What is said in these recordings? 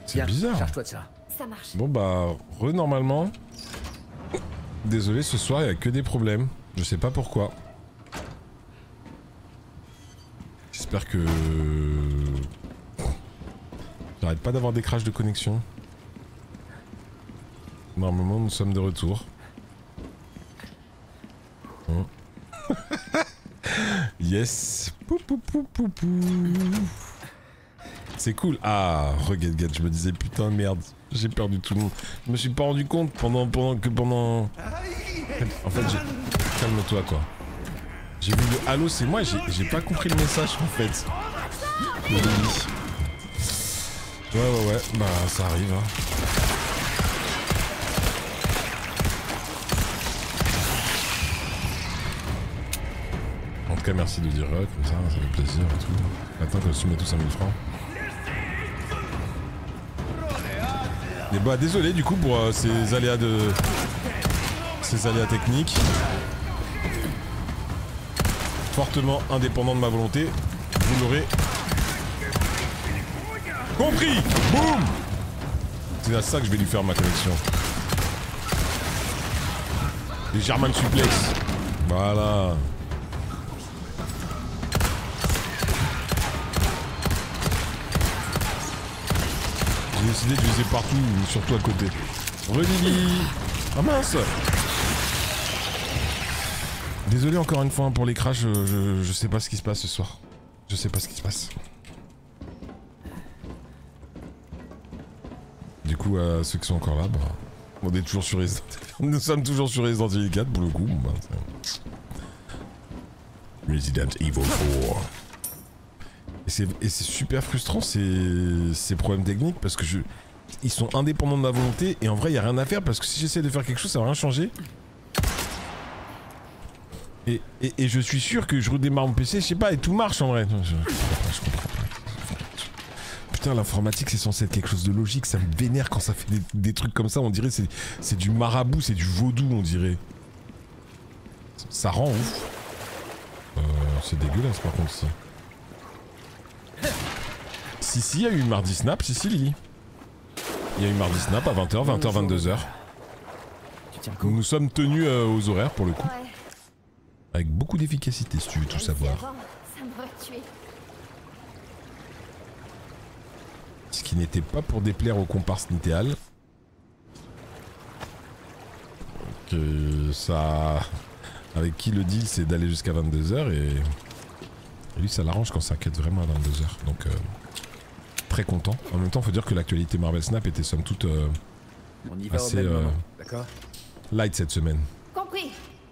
C'est bizarre. Charge-toi de ça. Ça marche. Bon bah, normalement. Désolé, ce soir il y a que des problèmes. Je sais pas pourquoi. J'espère que... J'arrête pas d'avoir des crashs de connexion. Normalement nous sommes de retour. Hein. Yes. Pou, pou, pou, pou, pou. C'est cool. Ah, regarde, je me disais putain merde, j'ai perdu tout le monde. Je me suis pas rendu compte pendant... En fait, calme-toi quoi. J'ai vu le halo, c'est moi, j'ai pas compris le message en fait. Ouais, bah ça arrive hein. En tout cas merci de dire comme ça fait plaisir et tout. Maintenant que je mets tous 5000 francs. Et bah désolé du coup pour ces aléas techniques. Fortement indépendant de ma volonté, vous l'aurez compris. Boum. C'est à ça que je vais lui faire ma connexion. Les German suplex. Voilà. J'ai décidé de viser partout, surtout à côté. Relili. Ah mince. Désolé encore une fois pour les crashs, je sais pas ce qui se passe ce soir. Je sais pas ce qui se passe. Du coup, ceux qui sont encore là, bah, on est toujours sur Resident Evil. Nous sommes toujours sur Resident Evil 4 pour le coup. Bah, Resident Evil 4. Et c'est super frustrant ces problèmes techniques parce que ils sont indépendants de ma volonté et en vrai il y a rien à faire parce que si j'essaie de faire quelque chose ça va rien changer. Et je suis sûr que je redémarre mon PC, je sais pas, et tout marche en vrai. Je comprends pas. Putain, l'informatique c'est censé être quelque chose de logique, ça me vénère quand ça fait des trucs comme ça, on dirait c'est du marabout, c'est du vaudou on dirait. Ça rend ouf. C'est dégueulasse par contre ça. Si, il y a eu mardi snap, si Lily. Il y a eu mardi snap à 20h, 20h, 22h. Nous sommes tenus aux horaires pour le coup. Ouais. Avec beaucoup d'efficacité si tu veux tout savoir. Avant, ça m'aurait tué. Ce qui n'était pas pour déplaire aux comparses Nitéal. Que ça... Avec qui le deal c'est d'aller jusqu'à 22h et lui ça l'arrange quand ça quête vraiment à 22h. Donc très content. En même temps faut dire que l'actualité Marvel Snap était somme toute assez light cette semaine. Compris.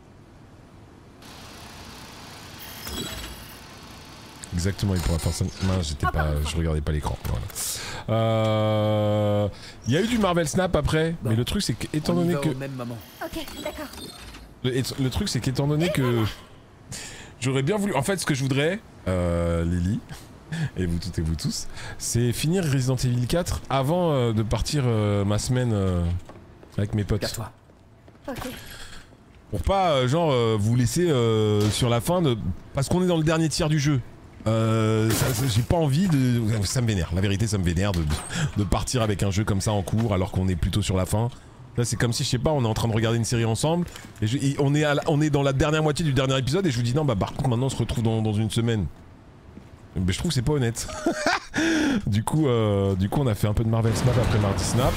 Exactement, il pourra faire ça. Non, je regardais pas l'écran. Voilà. Il y a eu du Marvel Snap après, mais le truc c'est qu'étant donné que. Ok, d'accord. Le truc c'est qu'étant donné que j'aurais bien voulu. En fait, ce que je voudrais, Lily, et vous toutes et vous tous, c'est finir Resident Evil 4 avant de partir ma semaine avec mes potes. Casse-toi. Ok. Pour pas genre vous laisser sur la fin de. Parce qu'on est dans le dernier tiers du jeu. J'ai pas envie de... Ça me vénère, la vérité ça me vénère de partir avec un jeu comme ça en cours alors qu'on est plutôt sur la fin. Là c'est comme si je sais pas, on est en train de regarder une série ensemble et on est dans la dernière moitié du dernier épisode et je vous dis non bah par contre maintenant on se retrouve dans une semaine. Mais je trouve que c'est pas honnête. du coup on a fait un peu de Marvel Snap après Mardi Snap.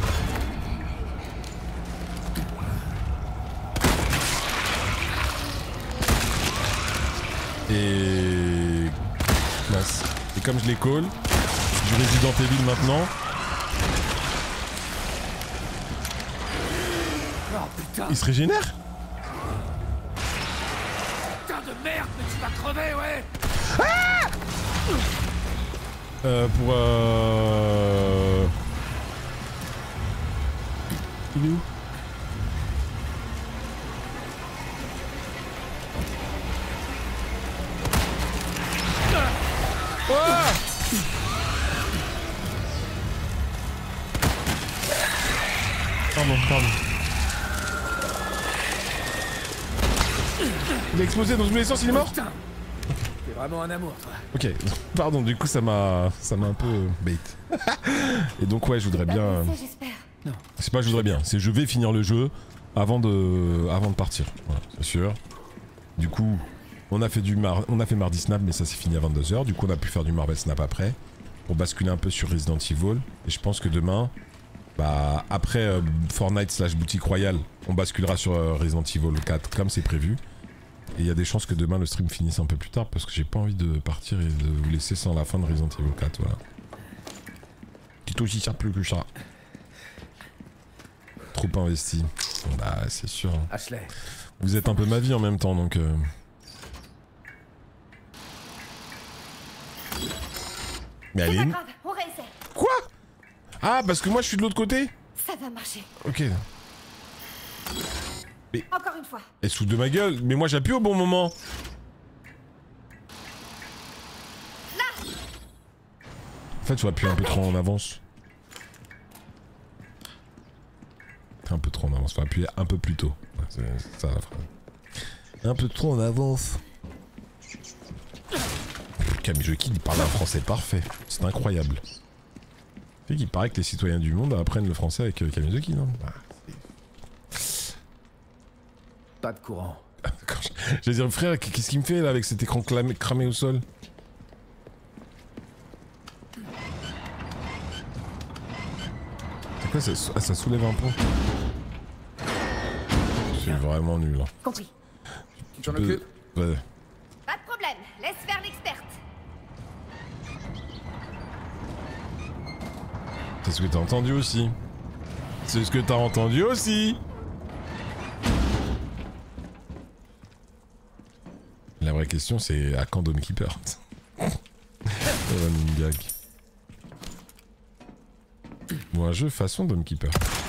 Et comme je les call, du Resident Evil maintenant. Oh putain. Il se régénère? Putain de merde, mais tu vas crever, ouais. Ah Il est où? Pardon. Il a explosé dans tous les sens, il est mort? vraiment un amour, toi. Ok, pardon, du coup ça m'a un peu bait. Et donc ouais, je voudrais bien... J'espère. C'est pas je voudrais bien, c'est je vais finir le jeu avant de partir, voilà, c'est sûr. Du coup, on a fait Mardi Snap, mais ça s'est fini à 22 h. Du coup on a pu faire du Marvel Snap après, pour basculer un peu sur Resident Evil. Et je pense que demain, bah après Fortnite / boutique royale, on basculera sur Resident Evil 4 comme c'est prévu. Et il y a des chances que demain le stream finisse un peu plus tard parce que j'ai pas envie de partir et de vous laisser sans la fin de Resident Evil 4, voilà. Qui aussi sert plus que ça. Trop investi. Bah c'est sûr. Ashley. Vous êtes un peu ma vie en même temps donc... Mais C'est allez... pas grave, on réessaie. Quoi? Ah parce que moi je suis de l'autre côté? Ça va marcher. Ok. Encore une fois. Elle se fout de ma gueule, mais moi j'appuie au bon moment. Là. En fait, tu vas appuyer un peu trop en avance. Un peu trop en avance, faut appuyer un peu plus tôt. Ouais, c'est ça la phrase. Un peu trop en avance. Kamijoki, il parle un français parfait. C'est incroyable. Tu sais qu'il paraît que les citoyens du monde apprennent le français avec Kamijoki, non? Pas de courant. J'allais dire, frère, qu'est-ce qu'il me fait là avec cet écran cramé au sol? C'est quoi ça soulève un pont? C'est vraiment nul. Hein. Compris. Tu t'en occupes? Ouais. Pas de problème, laisse faire l'experte. C'est ce que t'as entendu aussi. C'est ce que t'as entendu aussi. La vraie question c'est à quand Dome Keeper? Running gag. Bon, un jeu façon Dome Keeper.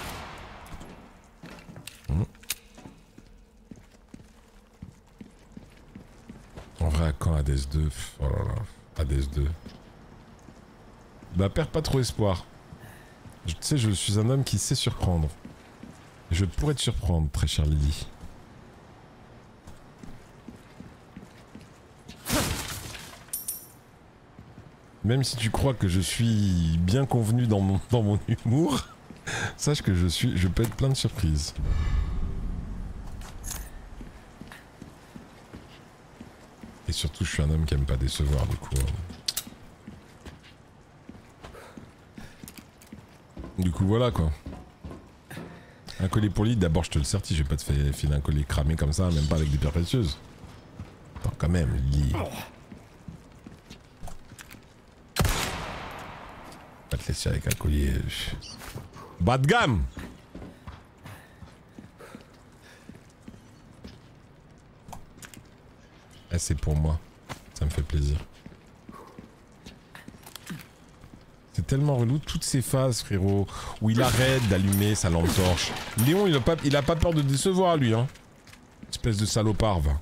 En vrai, à quand Hades 2? Oh là là, Hades 2. Bah, perds pas trop espoir. Tu sais, je suis un homme qui sait surprendre. Je pourrais te surprendre, très chère Lily. Même si tu crois que je suis bien convenu dans mon humour, sache que je peux être plein de surprises. Et surtout, je suis un homme qui aime pas décevoir, du coup. Du coup, voilà quoi. Un collier pour Lily, d'abord je te le certifie, je vais pas te filer un collier cramé comme ça, même pas avec des pierres précieuses. Attends, quand même, Lily. Pas te laisser avec un collier. Bas de gamme! Ah, c'est pour moi. Ça me fait plaisir. C'est tellement relou toutes ces phases, frérot, où il arrête d'allumer sa lampe torche. Léon, il a pas peur de décevoir, lui, hein. Espèce de salopard, va.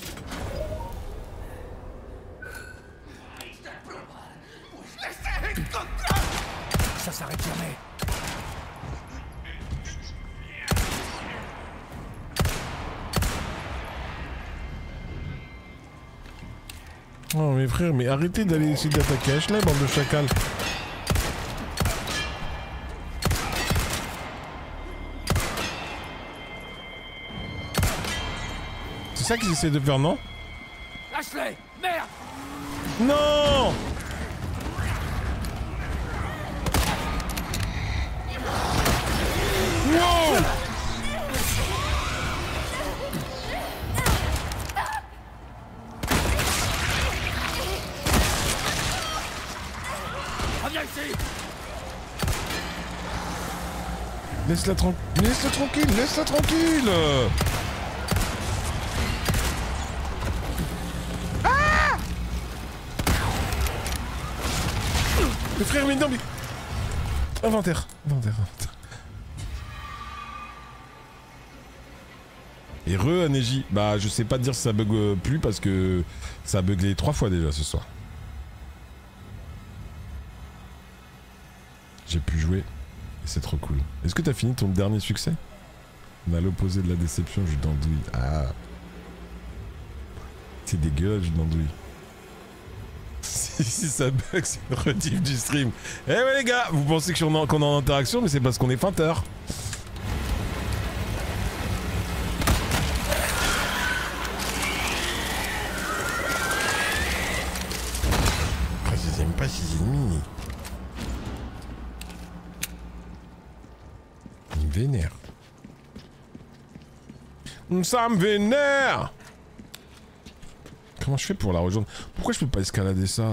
Ça s'arrête jamais. Oh, mes frères, mais arrêtez d'aller essayer d'attaquer Ashley, bande de chacals. C'est ça qu'ils essaient de faire, non? Ashley, merde! Non! Wow! Reviens ici! Laisse-la tranquille, laisse-la tranquille! Ah! Le frère, mais non, mais... Inventaire. Et Neji. Bah, je sais pas te dire si ça bug plus parce que ça a buglé 3 fois déjà ce soir. J'ai pu jouer et c'est trop cool. Est-ce que t'as fini ton dernier succès? On a l'opposé de la déception, jus d'andouille. Ah. C'est dégueulasse, jus d'andouille. Si ça bug, c'est une rediff du stream. Eh ouais les gars, vous pensez qu'on est en interaction, mais c'est parce qu'on est feinteur. Je les aime pas ces ennemis. Ils me vénèrent. Ça me vénère. Comment je fais pour la rejoindre? Pourquoi je peux pas escalader ça?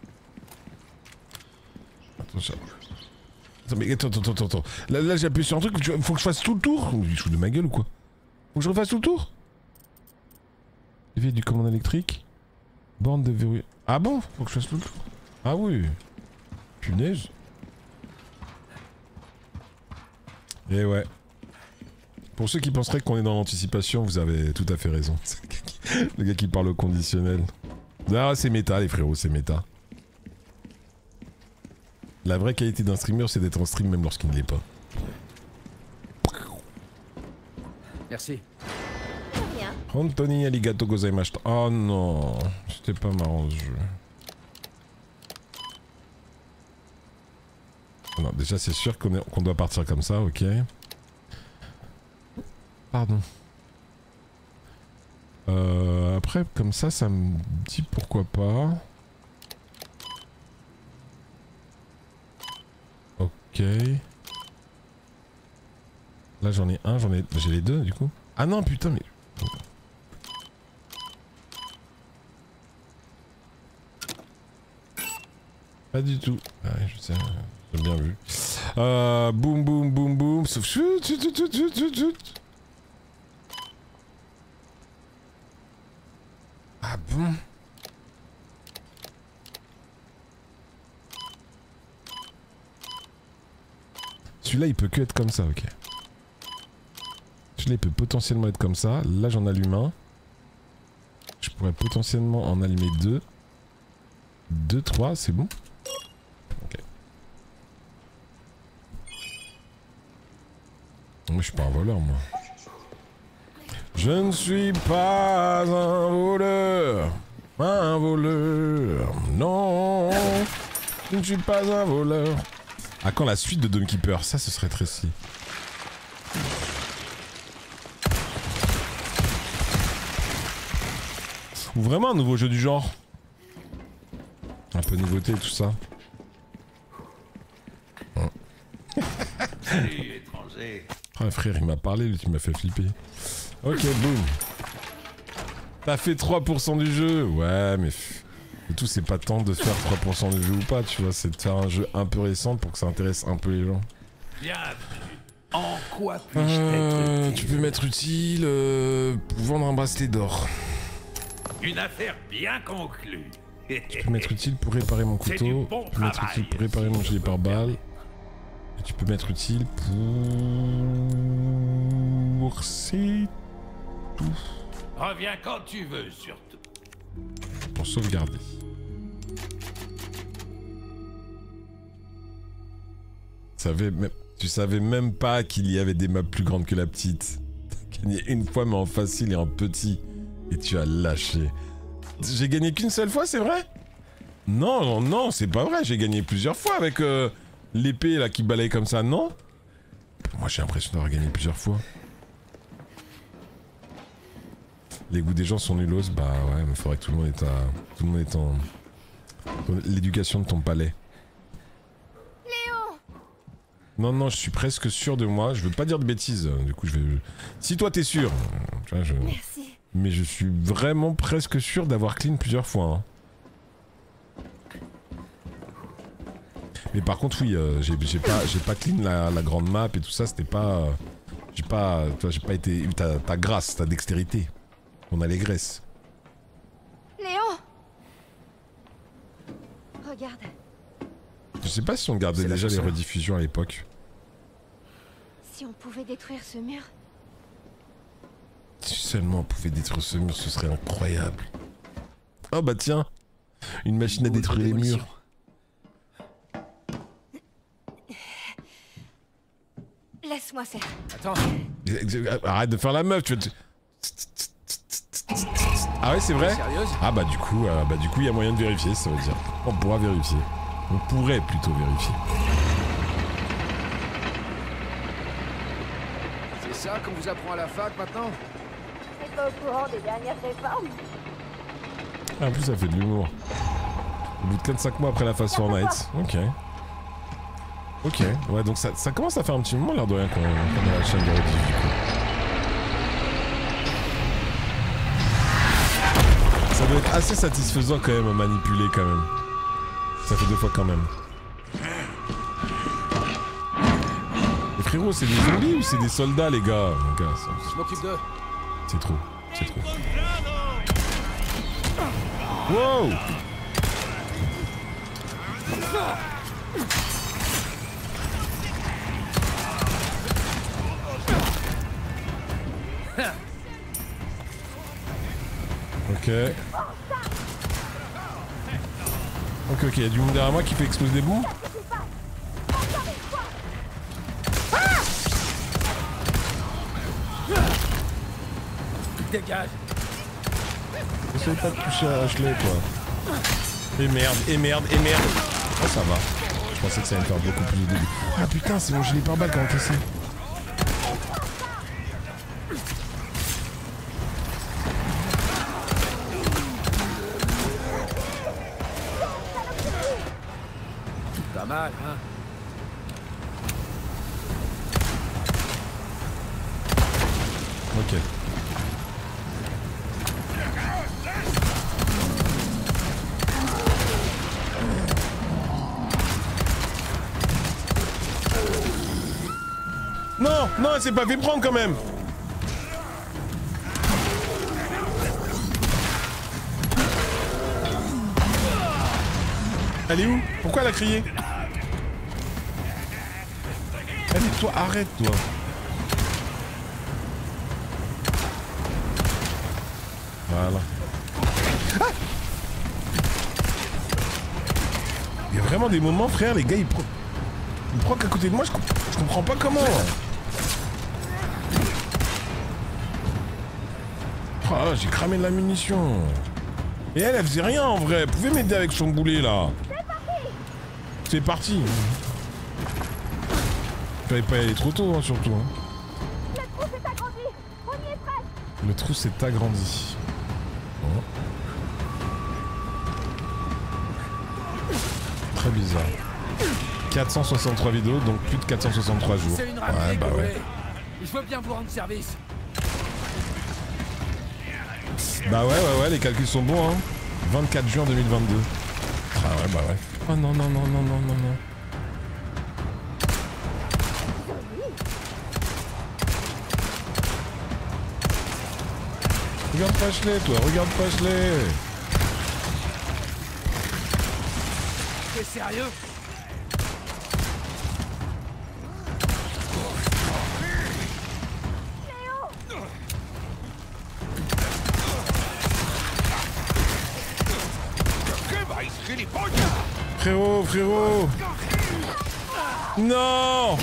Attends, ça... Attends, mais attends. Là j'ai appuyé sur un truc, faut que je fasse tout le tour? Il se fout de ma gueule ou quoi? Faut que je refasse tout le tour? Levier du commande électrique. Borne de verrouillage. Ah bon? Faut que je fasse tout le tour? Ah oui. Punaise. Et ouais. Pour ceux qui penseraient qu'on est dans l'anticipation, vous avez tout à fait raison. Le gars qui parle au conditionnel. Ah, c'est méta, les frérots, c'est méta. La vraie qualité d'un streamer, c'est d'être en stream même lorsqu'il ne l'est pas. Merci. Rien. Anthony Aligato Gozaimashita. Oh non, c'était pas marrant ce jeu. Non, déjà c'est sûr qu'on doit partir comme ça, ok. Pardon. Après, comme ça me dit pourquoi pas. Ok. Là j'en ai un, j'ai les deux du coup. Ah non putain mais... Pas du tout. Ah ouais, je sais, j'ai bien vu. Boum boum boum boum. Sauf chut. Ah bon? Celui-là il peut que être comme ça, ok. Celui-là il peut potentiellement être comme ça. Là j'en allume un. Je pourrais potentiellement en allumer deux. 2, 3, c'est bon? Ok. Moi je suis pas un voleur moi. Je ne suis pas un voleur. Un voleur. Non. Je ne suis pas un voleur. Ah quand la suite de Dome Keeper? Ça ce serait très stylé. Ou vraiment un nouveau jeu du genre. Un peu de nouveauté et tout ça. Salut, étranger. Ah frère, il m'a parlé, lui, tu m'as fait flipper. Ok, boum. T'as fait 3% du jeu. Ouais, mais... Et tout, c'est pas tant de faire 3% du jeu ou pas, tu vois. C'est de faire un jeu un peu récent pour que ça intéresse un peu les gens. Bienvenue. En quoi puis-je t'être utile? Tu peux m'être utile pour vendre un bracelet d'or. Une affaire bien conclue. Tu peux m'être utile pour réparer mon C'est couteau. du bon Tu peux m'être travail, utile pour réparer mon si gilet je pare-balles. peux Et tu peux m'être utile pour... C'est tout. Reviens quand tu veux, surtout. Pour sauvegarder. Tu savais même pas qu'il y avait des maps plus grandes que la petite. T'as gagné une fois mais en facile et en petit. Et tu as lâché. J'ai gagné qu'une seule fois, c'est vrai? Non, non, c'est pas vrai. J'ai gagné plusieurs fois avec l'épée là qui balaye comme ça, non? Moi j'ai l'impression d'avoir gagné plusieurs fois. Les goûts des gens sont nulos, bah ouais, mais faudrait que tout le monde est en l'éducation de ton palais. Léon! Non, je suis presque sûr de moi. Je veux pas dire de bêtises. Du coup, je vais. Si toi t'es sûr, tu vois, Merci. mais je suis vraiment presque sûr d'avoir clean plusieurs fois. Hein. Mais par contre, oui, j'ai pas clean la grande map et tout ça. C'était pas. J'ai pas été. Ta grâce, ta dextérité. Ton allégresse. Léon! Regarde. Je sais pas si on gardait C'est déjà les l'ascenseur. rediffusions à l'époque. Si on pouvait détruire ce mur, Si seulement on pouvait détruire ce mur, ce serait incroyable. Oh bah tiens, une machine à détruire les murs. laisse-moi faire. Attends, Arrête de faire la meuf, tu vas... Ah ouais, c'est vrai? Sérieuse? Ah bah du coup, il y a moyen de vérifier, ça veut dire. On pourra vérifier. On pourrait plutôt vérifier. C'est ça qu'on vous apprend à la fac maintenant? T'es pas au courant des dernières réformes? Ah, en plus, ça fait de l'humour. Au bout de 4-5 mois après la phase Fortnite. Ok. Ok, ouais, donc ça commence à faire un petit moment, l'air de rien, qu'on a la chaîne de rediff, du coup. Ça doit être assez satisfaisant quand même à manipuler, quand même. Ça fait 2 fois quand même. Mais frérot, c'est des zombies ou c'est des soldats, les gars? Les gars, Je m'occupe d'eux. c'est trop, c'est trop. Wow! Ok. Ok, y a du monde derrière moi qui fait exploser des bouts. Dégage. Essaye pas de toucher à Ashley, quoi. Et merde, et merde, et merde. Oh, ça va. Je pensais que ça allait me faire beaucoup plus de dégâts. Ah putain, c'est mon gilet pare-balles qui a encaissé. Pas mal, hein? Ok. Non, non, elle s'est pas fait prendre quand même. Elle est où? Pourquoi elle a crié? Allez, toi, arrête, toi. Voilà. Ah, il y a vraiment des moments, frère, les gars, ils proquent à côté de moi, je comprends pas comment. Oh, j'ai cramé de la munition. Et elle faisait rien en vrai. Elle pouvait m'aider avec son boulet là. C'est parti. Fallait pas y aller trop tôt, hein, surtout. Hein. Le trou s'est agrandi. On y est presque. Le trou s'est agrandi. Bon. Très bizarre. 463 vidéos, donc plus de 463 jours. C'est une ramenée, Ouais, bah ouais. Je veux bien vous rendre service. Bah ouais, les calculs sont bons, hein. 24 juin 2022. Ah ouais, bah ouais. Oh non, non, non, non, non, non, non. Regarde pas Ashley, toi, regarde pas Ashley. T'es sérieux? Frérot, frérot. Non.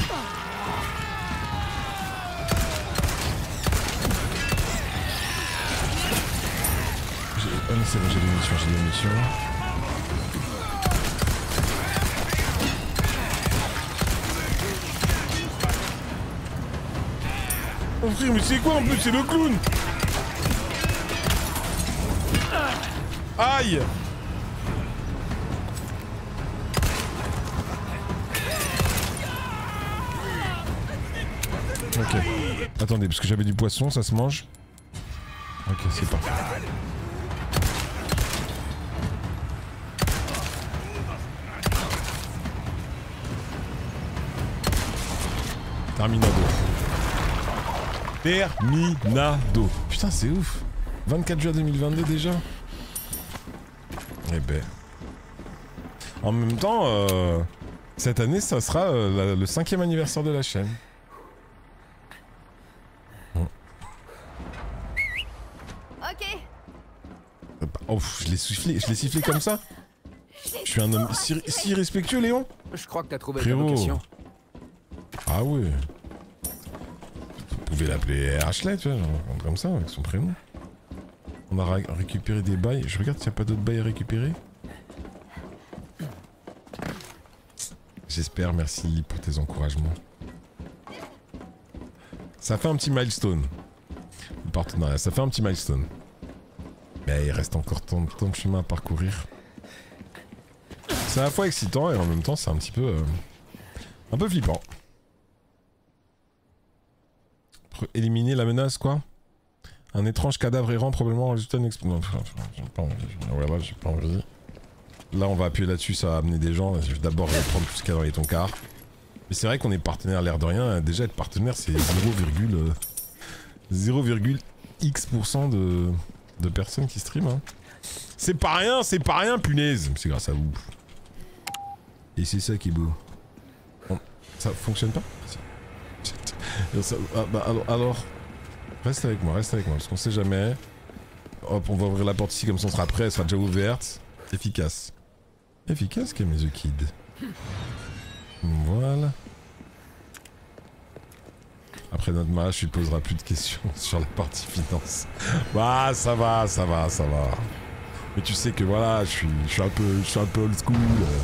Ah mais c'est bon, j'ai des munitions, j'ai des munitions. Oh frère, mais c'est quoi en plus? C'est le clown. Aïe. Ok. Attendez, parce que j'avais du poisson, ça se mange. Ok, c'est parti. Terminado. Terminado. Putain, c'est ouf. 24 juin 2022 déjà. Eh ben. En même temps, cette année, ça sera le 5e anniversaire de la chaîne. Ok. Oh, je l'ai sifflé comme ça. Je suis un homme si irrespectueux, Léon. Je crois que t'as trouvé ta Frérot. vocation. Ah ouais. Vous pouvez l'appeler Ashley, tu vois, genre, comme ça, avec son prénom. On a récupéré des bails. Je regarde s'il n'y a pas d'autres bails à récupérer. J'espère, merci pour tes encouragements. Ça fait un petit milestone. Le partenariat, ça fait un petit milestone. Mais il reste encore tant de chemin à parcourir. C'est à la fois excitant et en même temps c'est un petit peu... un peu flippant. Éliminer la menace quoi. Un étrange cadavre errant probablement résultat d'une explosion. J'ai pas envie. Voilà, j'ai pas envie. Là on va appuyer là-dessus, ça va amener des gens. Je vais d'abord prendre tout ce qu'il y a dans les tonkards. Mais c'est vrai qu'on est partenaire l'air de rien. Déjà être partenaire c'est 0,x% de personnes qui streament. Hein. C'est pas rien punaise. C'est grâce à vous. Et c'est ça qui est beau. Bon, ça fonctionne pas? Alors, reste avec moi, parce qu'on sait jamais. Hop, on va ouvrir la porte ici, comme ça on sera prêt, elle sera déjà ouverte. Efficace. Efficace, Game the Kid. Voilà. Après notre mariage, tu ne poseras plus de questions sur la partie finance. Bah, ça va. Mais tu sais que voilà, je suis un peu old school.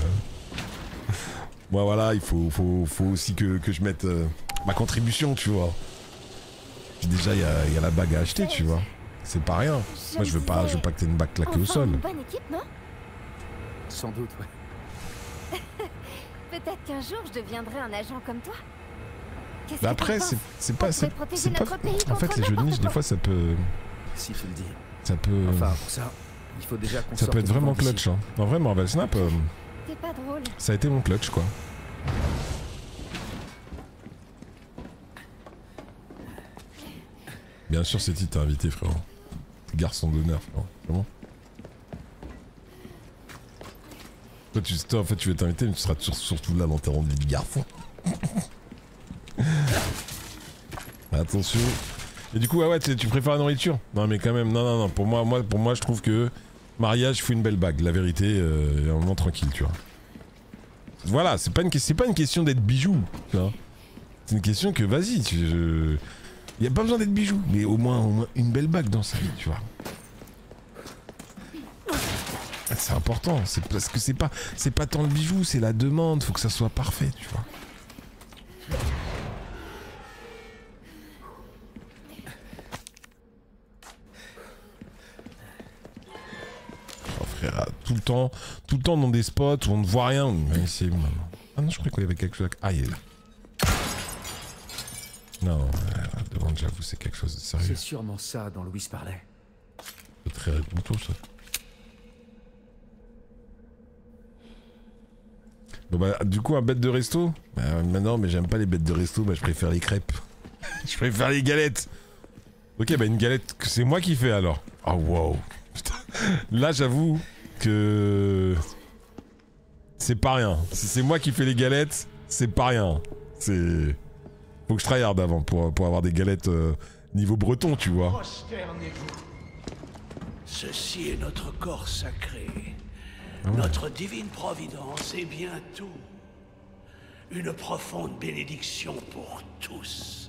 Moi voilà, il faut aussi que je mette ma contribution, tu vois. Puis déjà, il y a la bague à acheter, tu vois. C'est pas rien. Moi, je veux pas que t'aies une bague claquée au sol. Une bonne équipe, non? Sans doute, ouais. Peut-être qu'un jour, je deviendrai un agent comme toi. Bah après, c'est pas... En fait, les jeux de niche, des fois, ça peut... Si tu le dis. Ça peut... Enfin, pour ça, il faut déjà qu'on ça peut être vraiment clutch, hein. En vrai, Marvel Snap... T'es pas drôle. Ça a été mon clutch, quoi. Bien sûr, c'est qui t'as invité, frérot. Garçon d'honneur, frérot. C'est bon. Toi, en fait, tu veux t'inviter, mais tu seras surtout là dans tes rendez-vous de garçon. Attention. Et du coup, ouais, tu préfères la nourriture? Non, mais quand même, non. Pour moi, je trouve que mariage, il faut une belle bague. La vérité, un moment tranquille, tu vois. Voilà, c'est pas une question d'être bijou, tu vois. C'est une question que, vas-y, y a pas besoin d'être bijou, mais au moins une belle bague dans sa vie, tu vois. C'est important, c'est parce que c'est pas tant le bijou, c'est la demande, faut que ça soit parfait, tu vois. Oh frère, tout le temps dans des spots où on ne voit rien. Mais c'est... Ah non, je croyais qu'il y avait quelque chose. Ah, il est là. Non, devant, j'avoue, c'est quelque chose de sérieux. C'est sûrement ça dont Louis parlait. C'est très réconfortant, ça. Bon bah, du coup, un bête de resto? Bah, non, mais j'aime pas les bêtes de resto, bah je préfère les crêpes. Je préfère les galettes. Ok, bah une galette, c'est moi qui fais alors. Oh wow. Putain. Là, j'avoue que... C'est pas rien. Si c'est moi qui fais les galettes, c'est pas rien. C'est... Faut que je tryhard avant pour avoir des galettes niveau breton, tu vois. Prosternez-vous. Ceci est notre corps sacré. Ah ouais. Notre divine providence est bientôt une profonde bénédiction pour tous.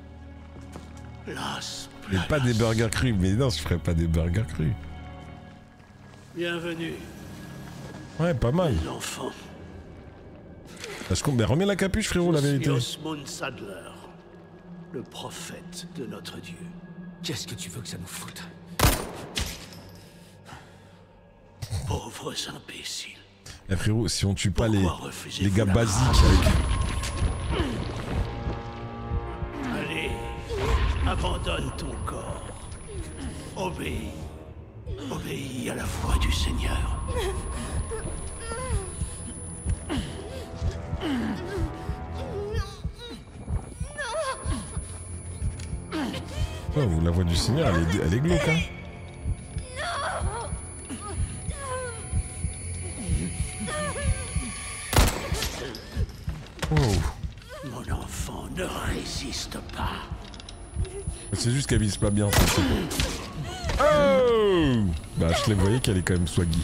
Las Mais pas des burgers crus, mais non, je ferais pas des burgers crus. Bienvenue. Ouais, pas mal. Les enfants. Mais remets la capuche, frérot, la vérité. Osmond Sadler, le prophète de notre Dieu. Qu'est-ce que tu veux que ça nous foute? Pauvres imbéciles. Eh frérot, si on tue pas les gars la basiques avec... Allez, abandonne ton corps. Obéis. Obéis à la voix du Seigneur. Oh, la voix du Seigneur, elle est glauque, hein. Oh. Mon enfant, ne résiste pas. C'est juste qu'elle vise pas bien, ça, c'est bon. Oh. Bah, je l'ai voyé qu'elle est quand même swaggy.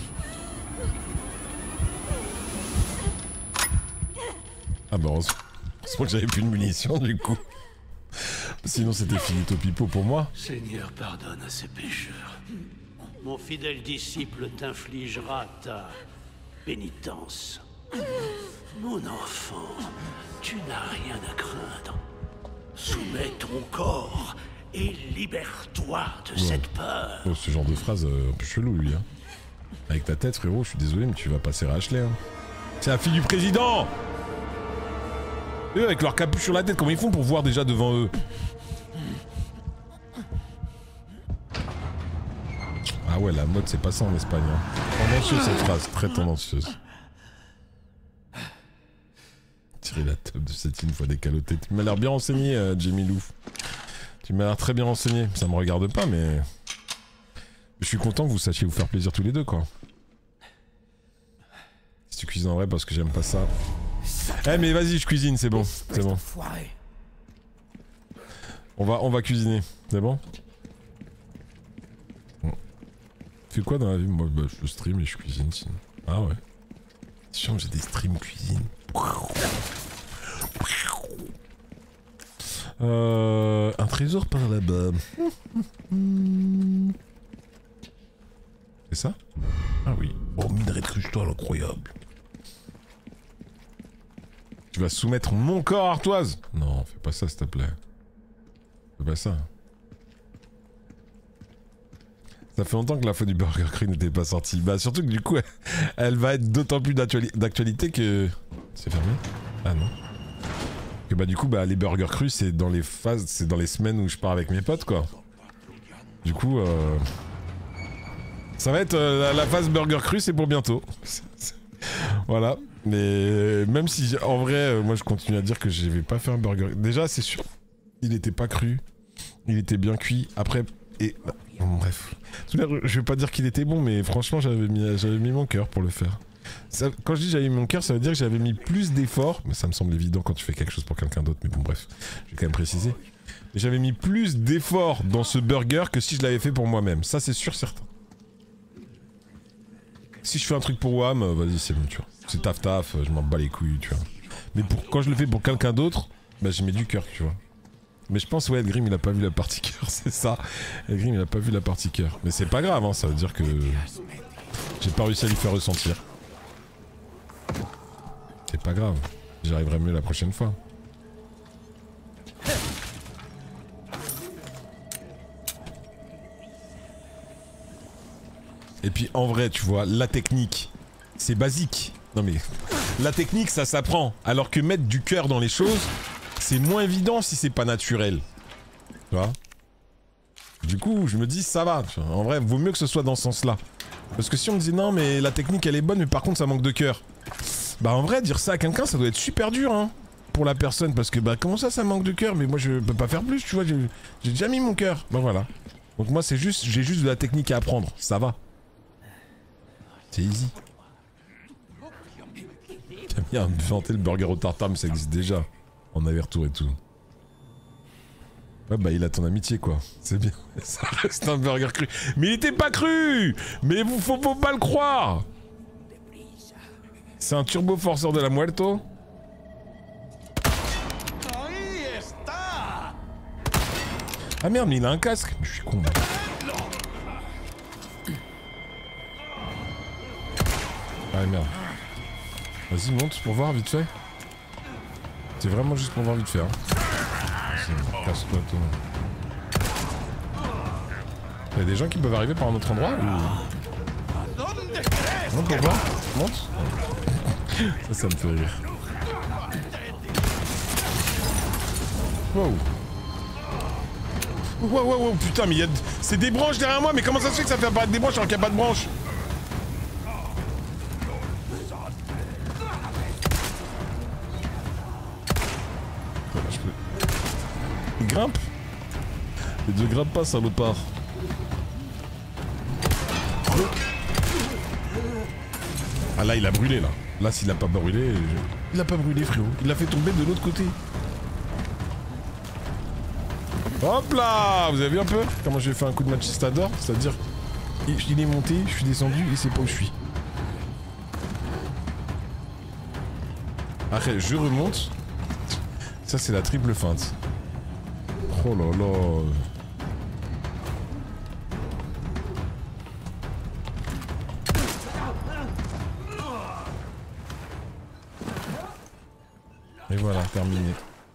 Ah bah, heureusement que j'avais plus de munitions, du coup. Sinon c'était finito pipo pour moi. Seigneur, pardonne à ses pécheurs. Mon fidèle disciple t'infligera ta pénitence. Mon enfant, tu n'as rien à craindre. Soumets ton corps et libère-toi de cette peur. Oh, ce genre de phrase un peu chelou lui. Hein. Avec ta tête frérot, je suis désolé mais tu vas passer à Ashley. Hein. C'est la fille du président. Et eux avec leur capuche sur la tête, comment ils font pour voir déjà devant eux? Ah ouais, la mode c'est pas ça en Espagne. Hein. Tendancieuse cette phrase, très tendancieuse. Tirer la table de cette une fois décaloté. Tu m'as l'air bien renseigné, Jamie Lou. Tu m'as l'air très bien renseigné. Ça me regarde pas, mais... Je suis content que vous sachiez vous faire plaisir tous les deux, quoi. Si tu cuisines en vrai parce que j'aime pas ça. Eh mais vas-y, je cuisine, c'est bon. C'est bon. On va cuisiner. C'est bon? Tu fais quoi dans la vie? Moi, bah, je stream et je cuisine, sinon. Ah ouais. C'est chiant, j'ai des streams cuisine. Un trésor par là-bas. C'est ça? Ah oui. Oh, minerai de cristal incroyable. Tu vas soumettre mon corps, Artoise? Non, fais pas ça, s'il te plaît. Fais pas ça. Ça fait longtemps que la fois du Burger Cru n'était pas sortie. Bah surtout que du coup, elle va être d'autant plus d'actualité que... C'est fermé? Ah non. Que bah du coup, bah les Burger Cru, c'est dans les phases, c'est dans les semaines où je pars avec mes potes, quoi. Du coup, ça va être la phase Burger Cru, c'est pour bientôt. Voilà. Mais même si, en vrai, moi je continue à dire que je vais pas faire un burger. Déjà, c'est sûr, il était pas cru. Il était bien cuit. Après, et... Bon, bref. Je vais pas dire qu'il était bon, mais franchement, j'avais mis mon cœur pour le faire. Ça, quand je dis j'avais mis mon cœur, ça veut dire que j'avais mis plus d'efforts. Mais ça me semble évident quand tu fais quelque chose pour quelqu'un d'autre. Mais bon, bref, je vais quand même préciser. Mais j'avais mis plus d'efforts dans ce burger que si je l'avais fait pour moi-même. Ça, c'est sûr, certain. Si je fais un truc pour WAM, vas-y, c'est bon, tu vois. C'est taf, je m'en bats les couilles, tu vois. Mais quand je le fais pour quelqu'un d'autre, bah j'y mets du cœur, tu vois. Mais je pense, ouais, Elgrim, il a pas vu la partie cœur, c'est ça. Elgrim, il a pas vu la partie cœur. Mais c'est pas grave, hein, ça veut dire que... J'ai pas réussi à lui faire ressentir. C'est pas grave. J'arriverai mieux la prochaine fois. Et puis en vrai, tu vois, la technique, c'est basique. Non mais, la technique, ça s'apprend. Alors que mettre du cœur dans les choses, c'est moins évident si c'est pas naturel. Tu vois? Du coup, je me dis, ça va. Tu vois. En vrai, vaut mieux que ce soit dans ce sens-là. Parce que si on me dit, non mais la technique, elle est bonne, mais par contre, ça manque de cœur. Bah en vrai, dire ça à quelqu'un, ça doit être super dur, hein. Pour la personne, parce que bah comment ça manque de cœur? Mais moi, je peux pas faire plus, tu vois. J'ai déjà mis mon cœur. Bah voilà. Donc moi, c'est juste, j'ai juste de la technique à apprendre. Ça va. C'est easy. Camille a inventé le burger au tartare, mais ça existe déjà. En aller-retour et tout. Ouais, bah il a ton amitié, quoi. C'est bien. Ça reste un burger cru. Mais il était pas cru! Mais faut pas le croire! C'est un turbo forceur de la Muerto? Ah merde, mais il a un casque! Je suis con. Ah merde. Vas-y, monte pour voir vite fait. C'est vraiment juste pour voir vite fait. Hein. Casse-toi, toi. Y'a des gens qui peuvent arriver par un autre endroit ou... Non, pour voir. Monte. Ça me fait rire. Wow. Wow, putain, mais c'est des branches derrière moi, mais comment ça se fait que ça fait apparaître des branches alors qu'il n'y a pas de branches? Il grimpe? Il ne grimpe pas, salopard. Ah là, il a brûlé, là. Là, s'il a pas brûlé... Il a pas brûlé, frérot. Il l'a fait tomber de l'autre côté. Hop là! Vous avez vu un peu comment j'ai fait un coup de Manchester? C'est-à-dire, il est monté, je suis descendu, il sait pas où je suis. Après, je remonte. Ça, c'est la triple feinte. Oh là là. Et voilà, terminé.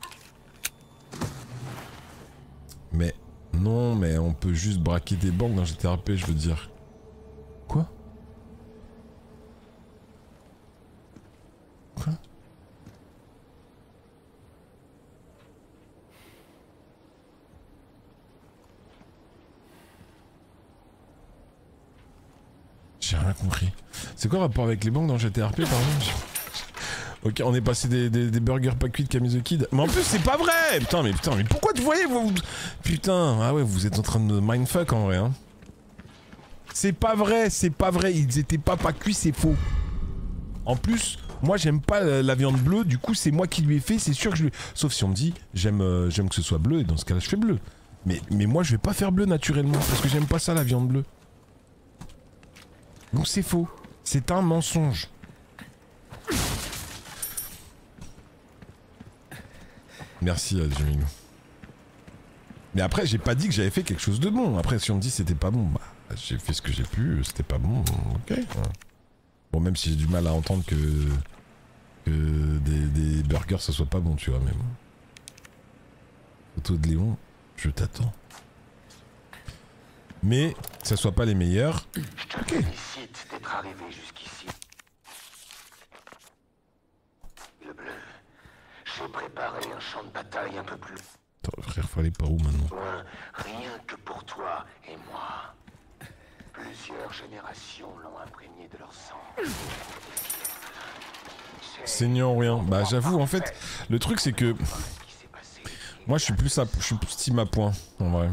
Mais non, mais on peut juste braquer des banques dans GTRP, je veux dire. Quoi? Quoi? J'ai rien compris. C'est quoi le rapport avec les banques dans GTRP, par exemple? Ok, on est passé des burgers pas cuits de Camille the Kid. Mais en plus, c'est pas vrai! Putain, mais pourquoi tu voyais vous... Putain, ah ouais, vous êtes en train de mindfuck en vrai, hein. C'est pas vrai, ils étaient pas cuits, c'est faux. En plus, moi j'aime pas la viande bleue, du coup c'est moi qui lui ai fait, c'est sûr que je lui... Sauf si on me dit, j'aime que ce soit bleu, et dans ce cas-là je fais bleu. Mais moi je vais pas faire bleu naturellement, parce que j'aime pas ça la viande bleue. Donc c'est faux, c'est un mensonge. Merci Jimmy. Mais après j'ai pas dit que j'avais fait quelque chose de bon. Après si on me dit c'était pas bon, bah j'ai fait ce que j'ai pu, c'était pas bon, ok. Bon même si j'ai du mal à entendre que des burgers ça soit pas bon, tu vois même. Photo de Léon, je t'attends. Mais que ça soit pas les meilleurs. Je te félicite d'être arrivé jusqu'ici. Le bleu. J'ai préparé un champ de bataille un peu plus Attends, frère, fallait par où maintenant? loin, rien que pour toi et moi. Plusieurs générations l'ont imprégné de leur sang. Saignant ou rien. Bah j'avoue en fait, le truc c'est que moi je suis plus team à point en vrai.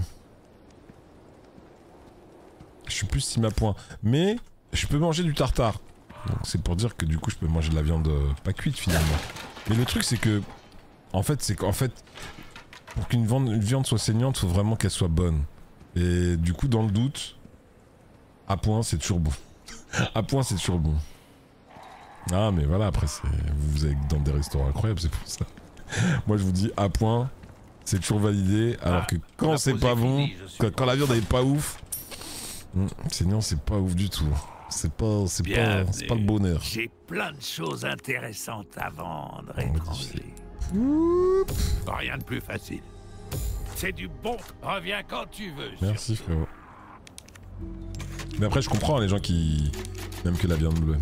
Je suis plus team à point. Mais je peux manger du tartare. Donc c'est pour dire que du coup je peux manger de la viande pas cuite finalement. Mais le truc c'est que en fait pour qu'une viande soit saignante, faut vraiment qu'elle soit bonne. Et du coup dans le doute, à point c'est toujours bon. À point c'est toujours bon. Ah mais voilà, après vous êtes dans des restaurants incroyables, c'est pour ça. Moi je vous dis à point, c'est toujours validé, alors que quand c'est pas bon, quand la viande est pas ouf, saignant c'est pas ouf du tout. C'est pas le bonheur. J'ai plein de choses intéressantes à vendre, étranger. Rien de plus facile. C'est du bon, reviens quand tu veux. Merci frérot. Mais après je comprends les gens qui n'aiment que la viande bleue.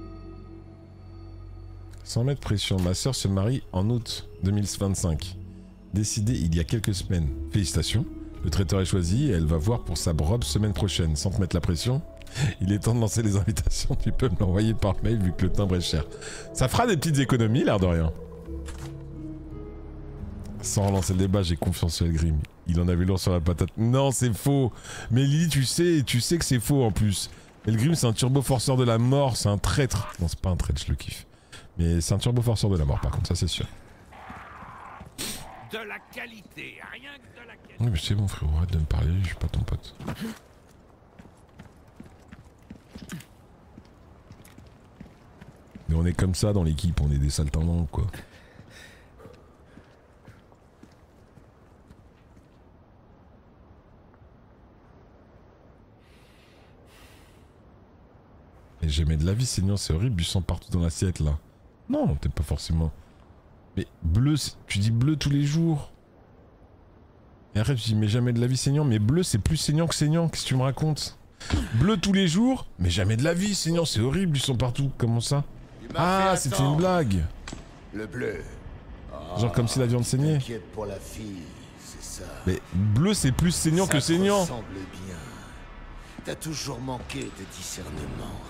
Sans mettre pression, ma soeur se marie en août 2025. Décidé il y a quelques semaines. Félicitations. Le traiteur est choisi et elle va voir pour sa robe semaine prochaine. Sans te mettre la pression, il est temps de lancer les invitations. Tu peux me l'envoyer par mail vu que le timbre est cher. Ça fera des petites économies, l'air de rien. Sans relancer le débat, j'ai confiance sur Elgrim. Il en avait lourd sur la patate. Non, c'est faux. Mais Lily, tu sais que c'est faux en plus. Elgrim, c'est un turbo forceur de la mort, c'est un traître. Non, c'est pas un traître, je le kiffe. Mais c'est un turbo forceur de la mort, par contre, ça c'est sûr. De la qualité, rien que de la qualité. Oui, mais c'est bon, frérot, arrête de me parler, je suis pas ton pote. Mais on est comme ça dans l'équipe, on est des saltimbanques, quoi. Et j'aimais de la vie, Seigneur, c'est horrible, du sang partout dans l'assiette, là. Non, t'es pas forcément... Mais bleu, tu dis bleu tous les jours. Et après tu dis mais jamais de la vie saignant, mais bleu c'est plus saignant que saignant, qu'est-ce que tu me racontes? Bleu tous les jours, mais jamais de la vie saignant, c'est horrible, ils sont partout, comment ça? Ah, c'était une blague. Le bleu. Genre comme si la viande saignait. T'inquiète pour la fille, c'est ça. Mais bleu c'est plus saignant que saignant. Ça ressemble bien. T'as toujours manqué de discernement.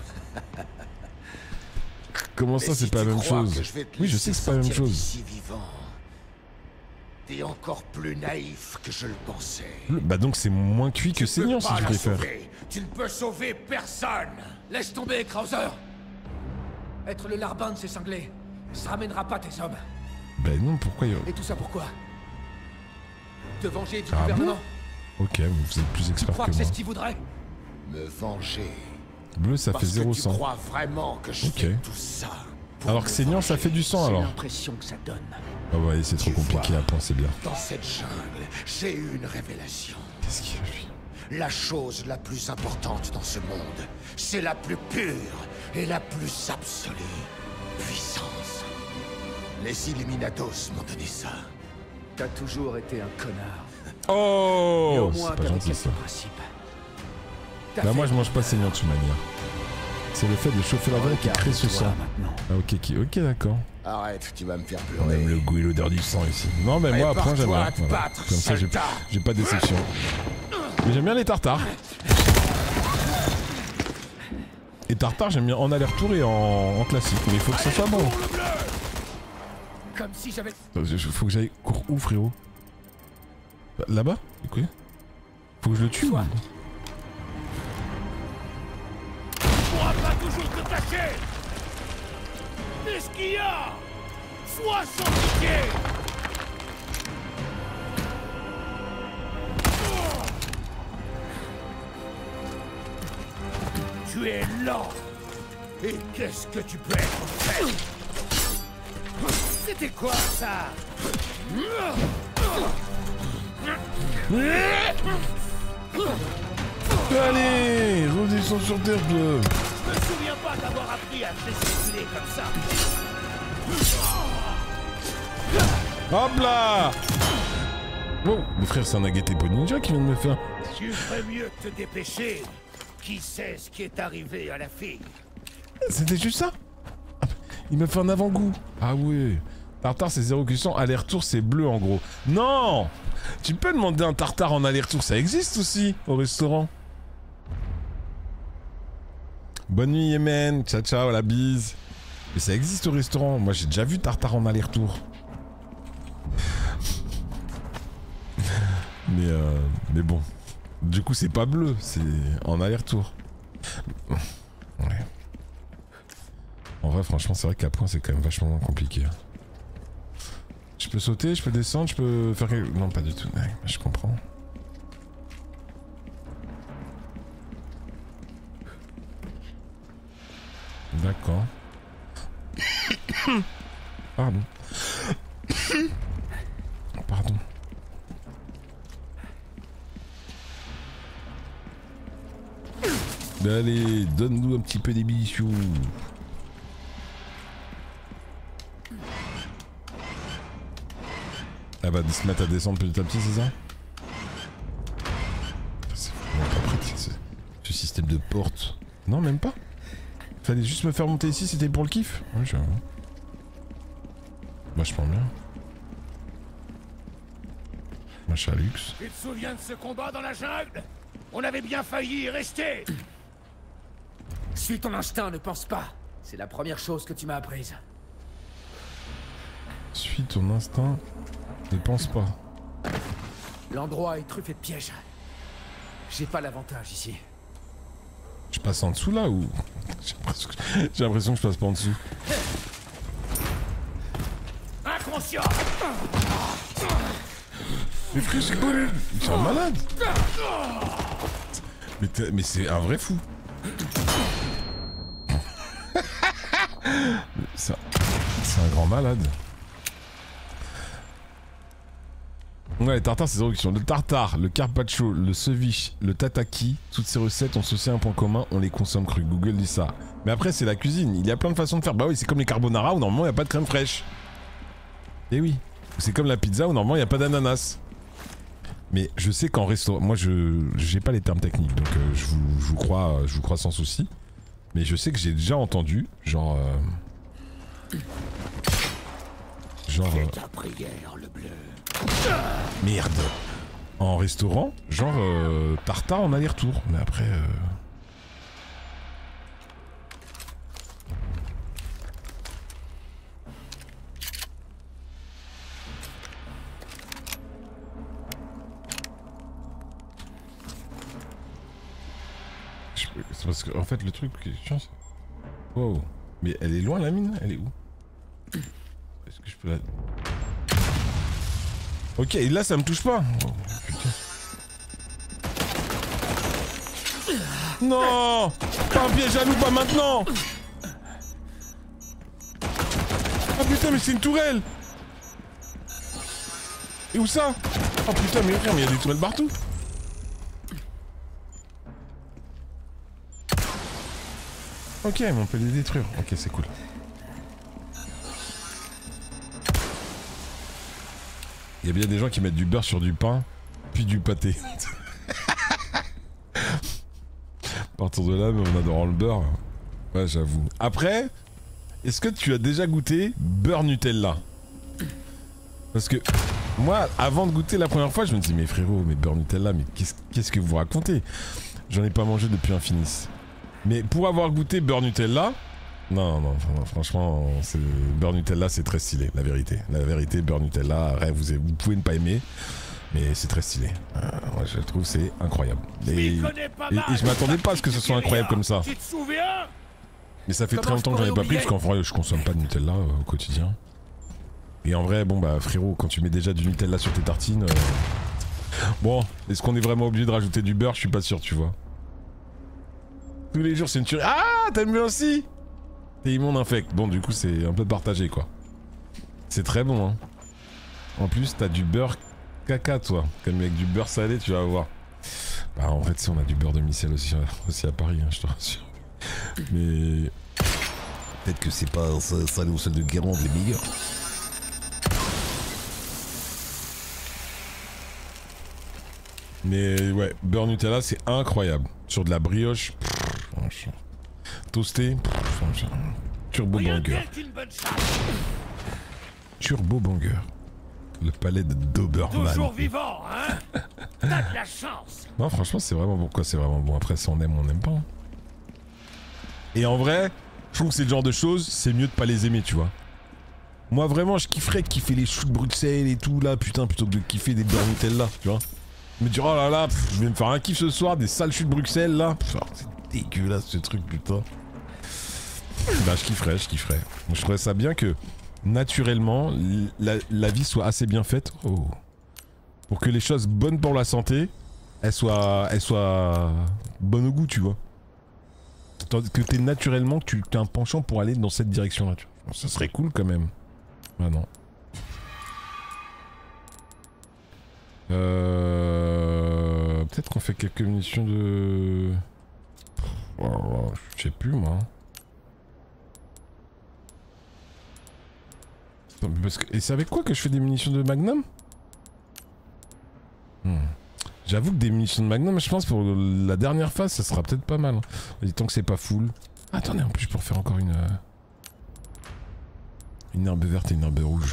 Comment ça c'est pas la même chose? Oui je sais que c'est pas la même chose. T'es encore plus naïf que je le pensais. Bah donc c'est moins cuit que saignant si tu préfères. Tu ne peux sauver personne. Laisse tomber, Krauser. Être le larbin de ces cinglés, ça ramènera pas tes hommes. Bah non, pourquoi y a... Et tout ça pourquoi? Te venger du Ah gouvernement. bon? Ok, vous êtes plus Tu expert crois que que c'est moi. ce qu'il voudrait? Me venger. Bleu ça fait Parce que 0 tu sang. crois vraiment que je Ok. fais tout ça pour Alors me que saignant ça venger. fait du sang C'est alors. l'impression que ça donne. Ah ouais, c'est trop compliqué à penser bien. Dans cette jungle, j'ai eu une révélation. Qu'est-ce qu'il a lui? La chose la plus importante dans ce monde, c'est la plus pure et la plus absolue puissance. Les Illuminatos m'ont donné ça. T'as toujours été un connard. Oh, Mais au c'est moins, pas t'avais gentil quelques ça. principes. T'as Bah fait moi je ton mange pas saignant de toute manière. C'est le fait de chauffer la viande qui crée ce sang. maintenant. Ah ok, d'accord. Arrête, tu vas me faire On pleurer. aime le goût et l'odeur du sang ici. Non mais moi après j'aime bien. Prépare-toi à te Voilà. battre, Comme ça sale tas. j'ai pas de déception. Mais j'aime bien les tartares. Et tartare j'aime bien en aller-retour et en classique. Mais il faut que ça soit bon. Comme si j'avais... Faut que j'aille... Cours où frérot? Là-bas? Quoi? Faut que je le tue? Soit. Tu pourras pas toujours te cacher. Qu'est-ce qu'il y a? Sois sans pitié. Tu es lent. Et qu'est-ce que tu peux être fait? C'était quoi ça? Allez, redescends sur terre, bleu. Je me souviens pas d'avoir appris à te laisser comme ça. Hop là! Wow, mais frère, c'est un Agetepo ninja qui vient de me faire. Tu ferais mieux de te dépêcher. Qui sait ce qui est arrivé à la fille? C'était juste ça? Ah, il m'a fait un avant-goût. Ah ouais. Tartare c'est 0 cuisson, aller-retour c'est bleu en gros. Non! Tu peux demander un tartare en aller-retour, ça existe aussi au restaurant. Bonne nuit Yémen, ciao ciao, la bise. Mais ça existe au restaurant, moi j'ai déjà vu tartare en aller-retour. Mais bon. Du coup c'est pas bleu, c'est en aller-retour. Ouais. En vrai franchement c'est vrai qu'à point c'est quand même vachement compliqué. Je peux sauter, je peux descendre, je peux faire quelque... Non pas du tout, ouais, je comprends. D'accord. Pardon. Pardon. Allez, donne-nous un petit peu des bichous. Elle va se mettre à descendre petit à petit, c'est ça? C'est vraiment pas pratique ce système de porte. Non, même pas. Fallait juste me faire monter ici, c'était pour le kiff. Oui, j'avoue. Vachement bien. Machin luxe. Tu te souviens de ce combat dans la jungle? On avait bien failli y rester. Suis ton instinct, ne pense pas. C'est la première chose que tu m'as apprise. Suis ton instinct. Ne pense pas. L'endroit est truffé de pièges. J'ai pas l'avantage ici. Je passe en dessous là ou... J'ai l'impression que je passe pas en dessous. Inconscient. Mais frère, c'est quoi lui? C'est un malade. Mais c'est un vrai fou. C'est un grand malade. Ouais, les tartares, c'est 0 question. Le tartare, le carpaccio, le ceviche, le tataki, toutes ces recettes ont ceci un point commun, on les consomme cru. Google dit ça. Mais après, c'est la cuisine. Il y a plein de façons de faire. Bah oui, c'est comme les carbonara où normalement il n'y a pas de crème fraîche. Et oui. C'est comme la pizza où normalement il n'y a pas d'ananas. Mais je sais qu'en restaurant, moi j'ai pas les termes techniques, donc je vous crois sans souci. Mais je sais que j'ai déjà entendu, genre. Fais ta prière, le bleu. Merde. En restaurant, genre tartare en aller-retour. Mais après. C'est parce que en fait le truc. Wow. Mais elle est loin la mine? Elle est où? Est-ce que je peux la... Ok, et là ça me touche pas. Oh, putain. Non! Pas un piège à loup, pas maintenant! Ah putain, mais c'est une tourelle! Et où ça? Oh putain, mais frère, mais il y a des toilettes partout. Ok, mais on peut les détruire. Ok, c'est cool. Il y a bien des gens qui mettent du beurre sur du pain, puis du pâté. À partir de là, mais on adore le beurre. Ouais, j'avoue. Après, est-ce que tu as déjà goûté beurre Nutella? Parce que moi, avant de goûter la première fois, je me dis mais frérot, mais beurre Nutella, mais qu'est-ce que vous racontez? J'en ai pas mangé depuis Infinis. Mais pour avoir goûté beurre Nutella, non, franchement, beurre Nutella, c'est très stylé, la vérité. La vérité, beurre Nutella, vous pouvez ne pas aimer, mais c'est très stylé. Moi, je trouve c'est incroyable. Et je m'attendais pas à ce que ce soit incroyable comme ça. Tu te souviens? Mais ça fait très longtemps que j'en ai pas pris, parce qu'en vrai, je consomme pas de Nutella au quotidien. Et en vrai, bon bah frérot, quand tu mets déjà du Nutella sur tes tartines... Bon, est-ce qu'on est vraiment obligé de rajouter du beurre? Je suis pas sûr, tu vois. Tous les jours, c'est une tuerie. Ah, t'aimes bien aussi? T'es immonde infect. Bon, du coup, c'est un peu partagé, quoi. C'est très bon, hein. En plus, t'as du beurre caca, toi. Comme avec du beurre salé, tu vas voir. Bah, en fait, si on a du beurre de micelle aussi à Paris, hein, je te rassure. Mais... peut-être que c'est pas salé ou celle de Guérande les meilleurs. Mais ouais, beurre Nutella, c'est incroyable. Sur de la brioche, toasté, turbo banger. Turbo banger. Le palais de Doberman. Toujours vivant, hein? T'as de la chance. Non, franchement, c'est vraiment bon. Quoi, c'est vraiment bon. Après, si on aime, on n'aime pas. Hein. Et en vrai, je trouve que c'est le genre de choses, c'est mieux de pas les aimer, tu vois. Moi, vraiment, je kifferais de kiffer les choux de Bruxelles et tout, là, putain, plutôt que de kiffer des beurre Nutella, tu vois. Me dire oh là là, je vais me faire un kiff ce soir, des sales chutes de Bruxelles là. C'est dégueulasse ce truc, putain. Bah je kifferais. Je trouverais ça bien que naturellement la vie soit assez bien faite. Oh. Pour que les choses bonnes pour la santé, elles soient bonnes au goût, tu vois. Que t'es naturellement, que tu as un penchant pour aller dans cette direction là. Ça serait cool quand même. Bah non. Peut-être qu'on fait quelques munitions de... Oh, je sais plus moi. Parce que... Et c'est avec quoi que je fais des munitions de Magnum? J'avoue que des munitions de Magnum, je pense pour la dernière phase, ça sera peut-être pas mal. Tant que c'est pas full. Attendez, en plus je peux refaire encore une herbe verte et une herbe rouge.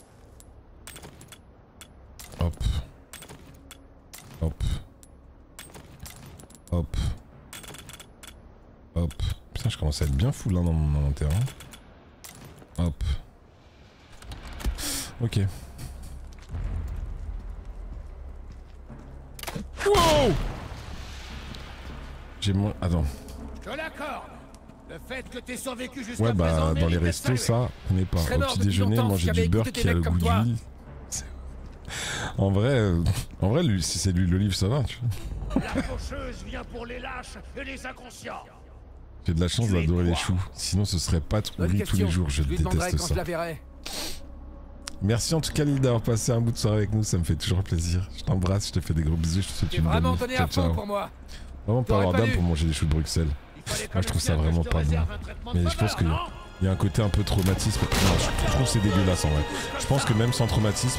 Hop. Hop. Hop. Hop. Putain, je commence à être bien full hein, dans mon inventaire. Hop. Ok. Wow! J'ai moins... Attends. Je te l'accorde. Le fait que t'aies survécu jusqu'à ouais, bah, présent dans les restos, ça, on n'est pas. Au petit déjeuner, manger du beurre qui a le goût d'huile. En vrai, lui, si c'est de l'huile d'olive, ça va, tu vois. La faucheuse vient pour les lâches et les inconscients. J'ai de la chance d'adorer les choux. Sinon, ce serait pas nourri tous les jours. Je déteste ça. Merci en tout cas, Lille, d'avoir passé un bout de soirée avec nous. Ça me fait toujours plaisir. Je t'embrasse, je te fais des gros bisous. Je te souhaite une bonne nuit. Ciao, ciao. Vraiment pas avoir d'âme pour manger des choux de Bruxelles. Moi, je trouve ça vraiment pas bon. Mais je pense qu'il y a un côté un peu traumatisme. Non, je trouve que c'est dégueulasse en vrai. Je pense que même sans traumatisme.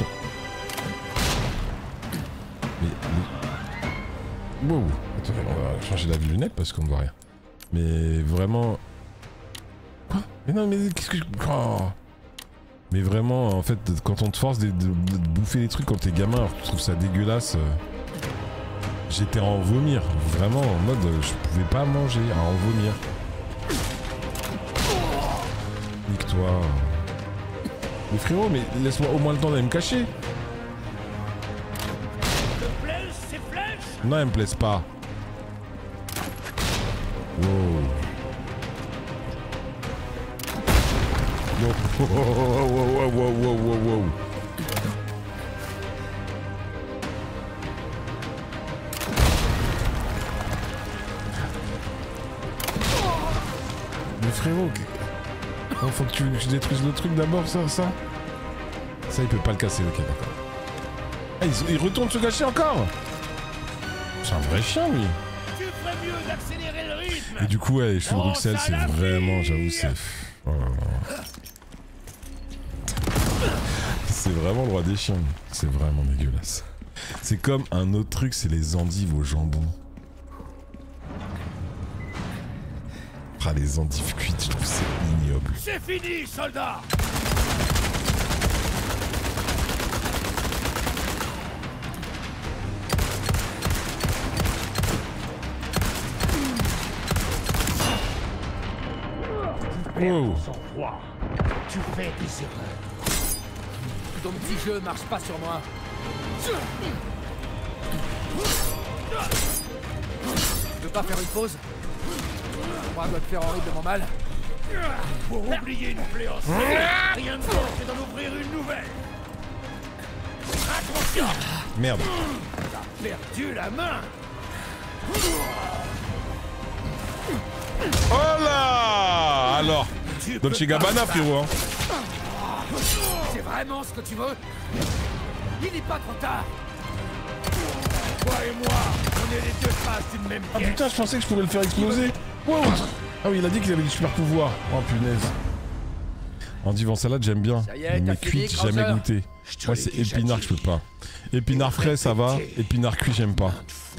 Mais... Wow. Attends, on va changer la lunette parce qu'on ne voit rien. Mais vraiment... Quoi? Mais non, mais qu'est-ce que... Oh. Mais vraiment, en fait, quand on te force de bouffer les trucs quand t'es gamin, alors que tu trouves ça dégueulasse... J'étais à en vomir. Vraiment, en mode, je pouvais pas manger, à en vomir. Nique-toi. Mais frérot, mais laisse-moi au moins le temps d'aller me cacher. Non, elles me plaisent pas. Wow. Wow. Mais frérot, oh, faut que tu détruises le truc d'abord, ça. Ça, il peut pas le casser, ok, d'accord. Ah, il retourne se cacher encore. C'est un vrai chien, lui. Tu ferais mieux d'accélérer le rythme. Et du coup, ouais, les cheveux de Bruxelles, c'est vraiment, j'avoue, c'est... Oh là là. C'est vraiment le roi des chiens. C'est vraiment dégueulasse. C'est comme un autre truc, c'est les endives au jambon. Ah, les endives cuites, je trouve c'est ignoble. C'est fini, soldat. Oh. Tu fais des erreurs. Ton petit jeu marche pas sur moi. Tu veux pas faire une pause? Moi, doit te faire horriblement mal. Pour oublier une plaie en sang, rien de bon que d'en ouvrir une nouvelle. Attention. Merde. T'as perdu la main. Oh là. Alors, Dolce Gabbana, frérot. Hein. C'est vraiment ce que tu veux? Il n'est pas trop tard. Toi et moi, on est les deux faces d'une même Ah pièce. putain, je pensais que je pouvais le faire exploser. Wow. Ah oui, il a dit qu'il avait du super pouvoir. Oh punaise. Endive en salade, j'aime bien. Ça y est, Mais t'as fini, cuite, jamais Krauser? goûté. Moi, c'est épinard que je peux pas. Épinard frais, ça va. Épinard cuit, j'aime pas.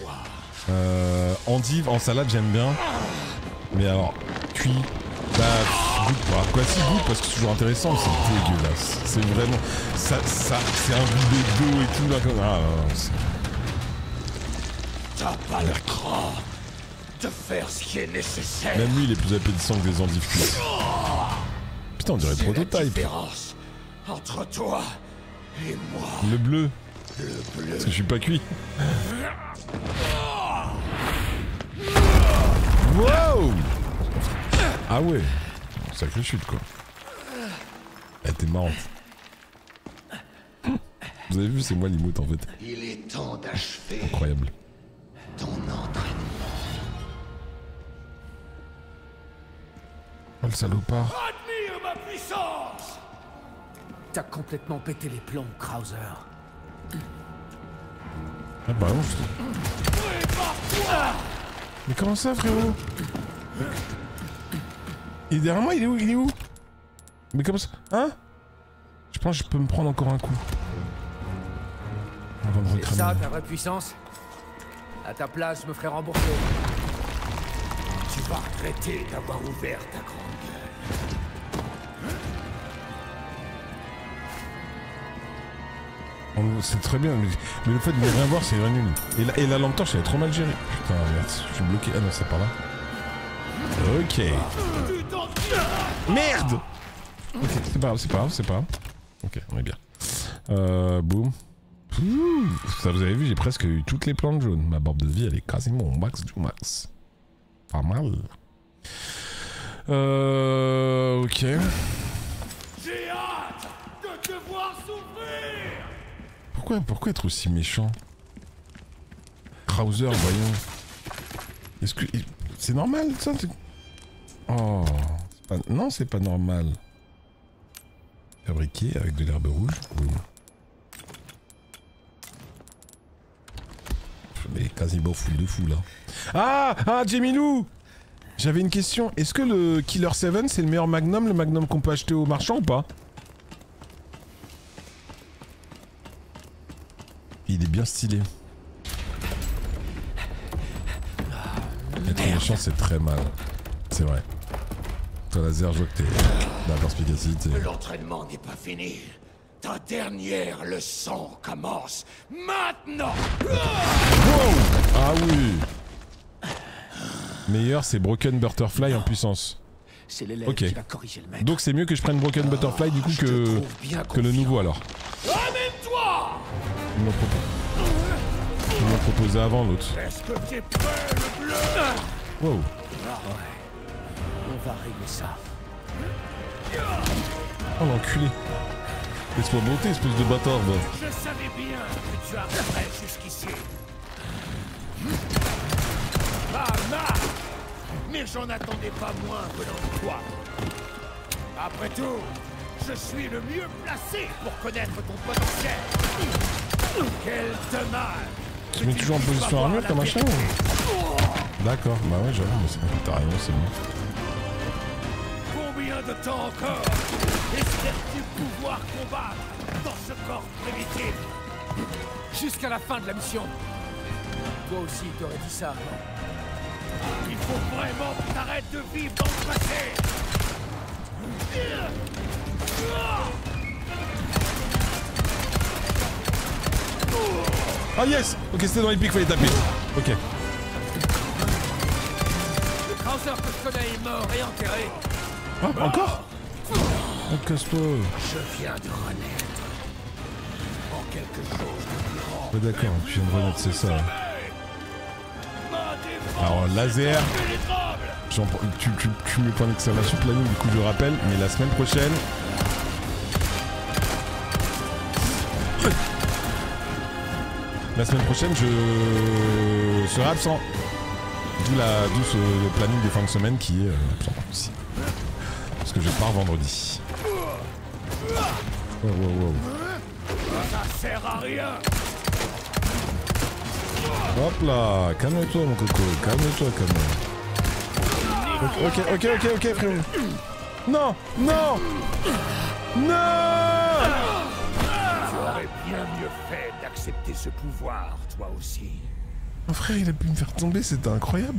Endive en salade, j'aime bien. Mais alors, cuit, bah, goûte pas. Quoi, si, goûte parce que c'est toujours intéressant, mais c'est dégueulasse. C'est vraiment. Ça c'est un goût d'eau et tout là. Comme... Ah, c'est... T'as pas le cran de faire ce qui est nécessaire. Même lui, il est plus appétissant que des endives cuites. Putain, on dirait C'est la prototype. différence entre toi et moi. Le bleu. Le bleu. Parce que je suis pas cuit. Wow. Ah ouais. Sacrée chute quoi. Elle était marrante. Vous avez vu, c'est moi l'imote en fait. Il est temps d'achever Incroyable. ton entraînement. Oh le salopard. Admire ma puissance. T'as complètement pété les plombs, Krauser. Ah bah non, je... Mais comment ça frérot? Il est derrière moi, il est où? Il est où? Mais comment ça? Hein? Je pense que je peux me prendre encore un coup. Avant de C'est recramer. ça ta vraie puissance? À ta place, je me ferais rembourser. Tu vas regretter d'avoir ouvert ta grande gueule. C'est très bien, mais le fait de ne rien voir, c'est rien nul. Et la lampe torche, elle est trop mal gérée. Putain, merde, je suis bloqué. Ah non, c'est par là. Ok. Merde. Ok, c'est pas grave, c'est pas grave, c'est pas grave. Ok, on est bien. Boum. Ça, vous avez vu, j'ai presque eu toutes les plantes jaunes. Ma barbe de vie, elle est quasiment au max du max. Pas mal. Ok. J'ai hâte de te voir souffrir. Pourquoi être aussi méchant? Krauser, voyons. Est-ce que... C'est normal, ça? Oh... Non, c'est pas normal. Fabriqué avec de l'herbe rouge. Oui. Mais quasiment full de fou, là. Ah, Jemilou! J'avais une question. Est-ce que le Killer 7, c'est le meilleur Magnum, le Magnum qu'on peut acheter au marchand ou pas? Il est bien stylé. Être méchant, c'est très mal. C'est vrai. Toi, laser, je vois que t'es dans la perspicacité. L'entraînement n'est pas fini. Ta dernière leçon commence maintenant. Ah oui. Meilleur, c'est Broken Butterfly en puissance. C'est l'élève Ok. qui va corriger le maître. Donc c'est mieux que je prenne Broken Butterfly du coup je te que trouve bien le nouveau confiant. alors. Amène-toi. Ils m'ont proposé avant l'autre. Est-ce que t'es prêt, le bleu? Wow. On va régler ça. Oh l'enculé. Laisse-moi monter, espèce de bâtard. Va. Je savais bien que tu arriverais jusqu'ici. Ah, mais j'en attendais pas moins venant de toi. Après tout, je suis le mieux placé pour connaître ton potentiel. Quel dommage. Tu te mets toujours en position armure comme machin ou... D'accord, bah ouais j'avoue, mais c'est bon, t'as rien, c'est bon. Combien de temps encore espères-tu pouvoir combattre dans ce corps primitif? Jusqu'à la fin de la mission. Toi aussi, t'aurais dit ça. Il faut vraiment que t'arrêtes de vivre dans le passé. Ah yes. Ok, c'était dans les pics, fallait taper. Ok. Le Krauser que je connais est mort et enterré. Ah, encore? Oh, casse-toi. Je viens de renaître en quelque chose de plus grand. Ouais, d'accord, tu viens de renaître, c'est ça. Alors, laser. Tu mets point d'exclamation planning, du coup je rappelle, mais la semaine prochaine. La semaine prochaine, je serai absent. D'où le planning des fins de semaine qui est absent aussi. Parce que je pars vendredi. Wow, wow, wow. Ça sert à rien. Hop là, calme-toi mon coco, calme-toi quand même. Ok, frérot. Non, non, non. Tu aurais bien mieux fait d'accepter ce pouvoir, toi aussi. Mon frère, il a pu me faire tomber, c'était incroyable.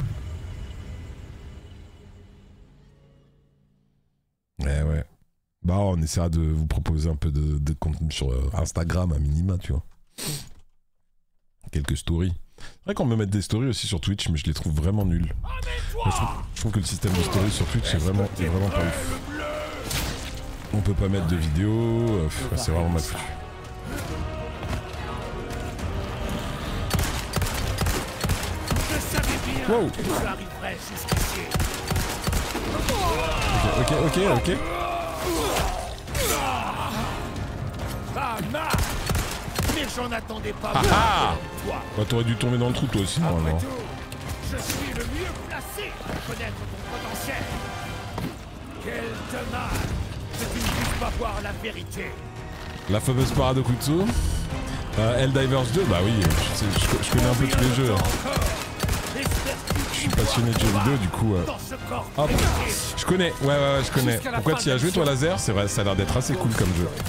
Ouais. Bah, on essaiera de vous proposer un peu de contenu sur Instagram à minima, tu vois. Quelques stories. C'est vrai qu'on peut mettre des stories aussi sur Twitch, mais je les trouve vraiment nuls. Je trouve que le système de stories sur Twitch est vraiment pas ouf. On peut pas mettre de vidéos, c'est vraiment mal foutu. Wow. Ok. Mais j'en attendais pas. Bah t'aurais dû tomber dans le trou toi aussi normalement. Je suis le mieux placé pour connaître ton potentiel. Quel dommage que tu ne puisses pas voir la vérité. La fameuse parade au couteau. Helldivers 2, bah oui, je connais un peu tous les jeux. Je suis passionné de jeux vidéo, du coup. Hop, je connais, ouais, je connais. Pourquoi tu y as joué toi, Laser? C'est vrai, ça a l'air d'être assez cool comme jeu.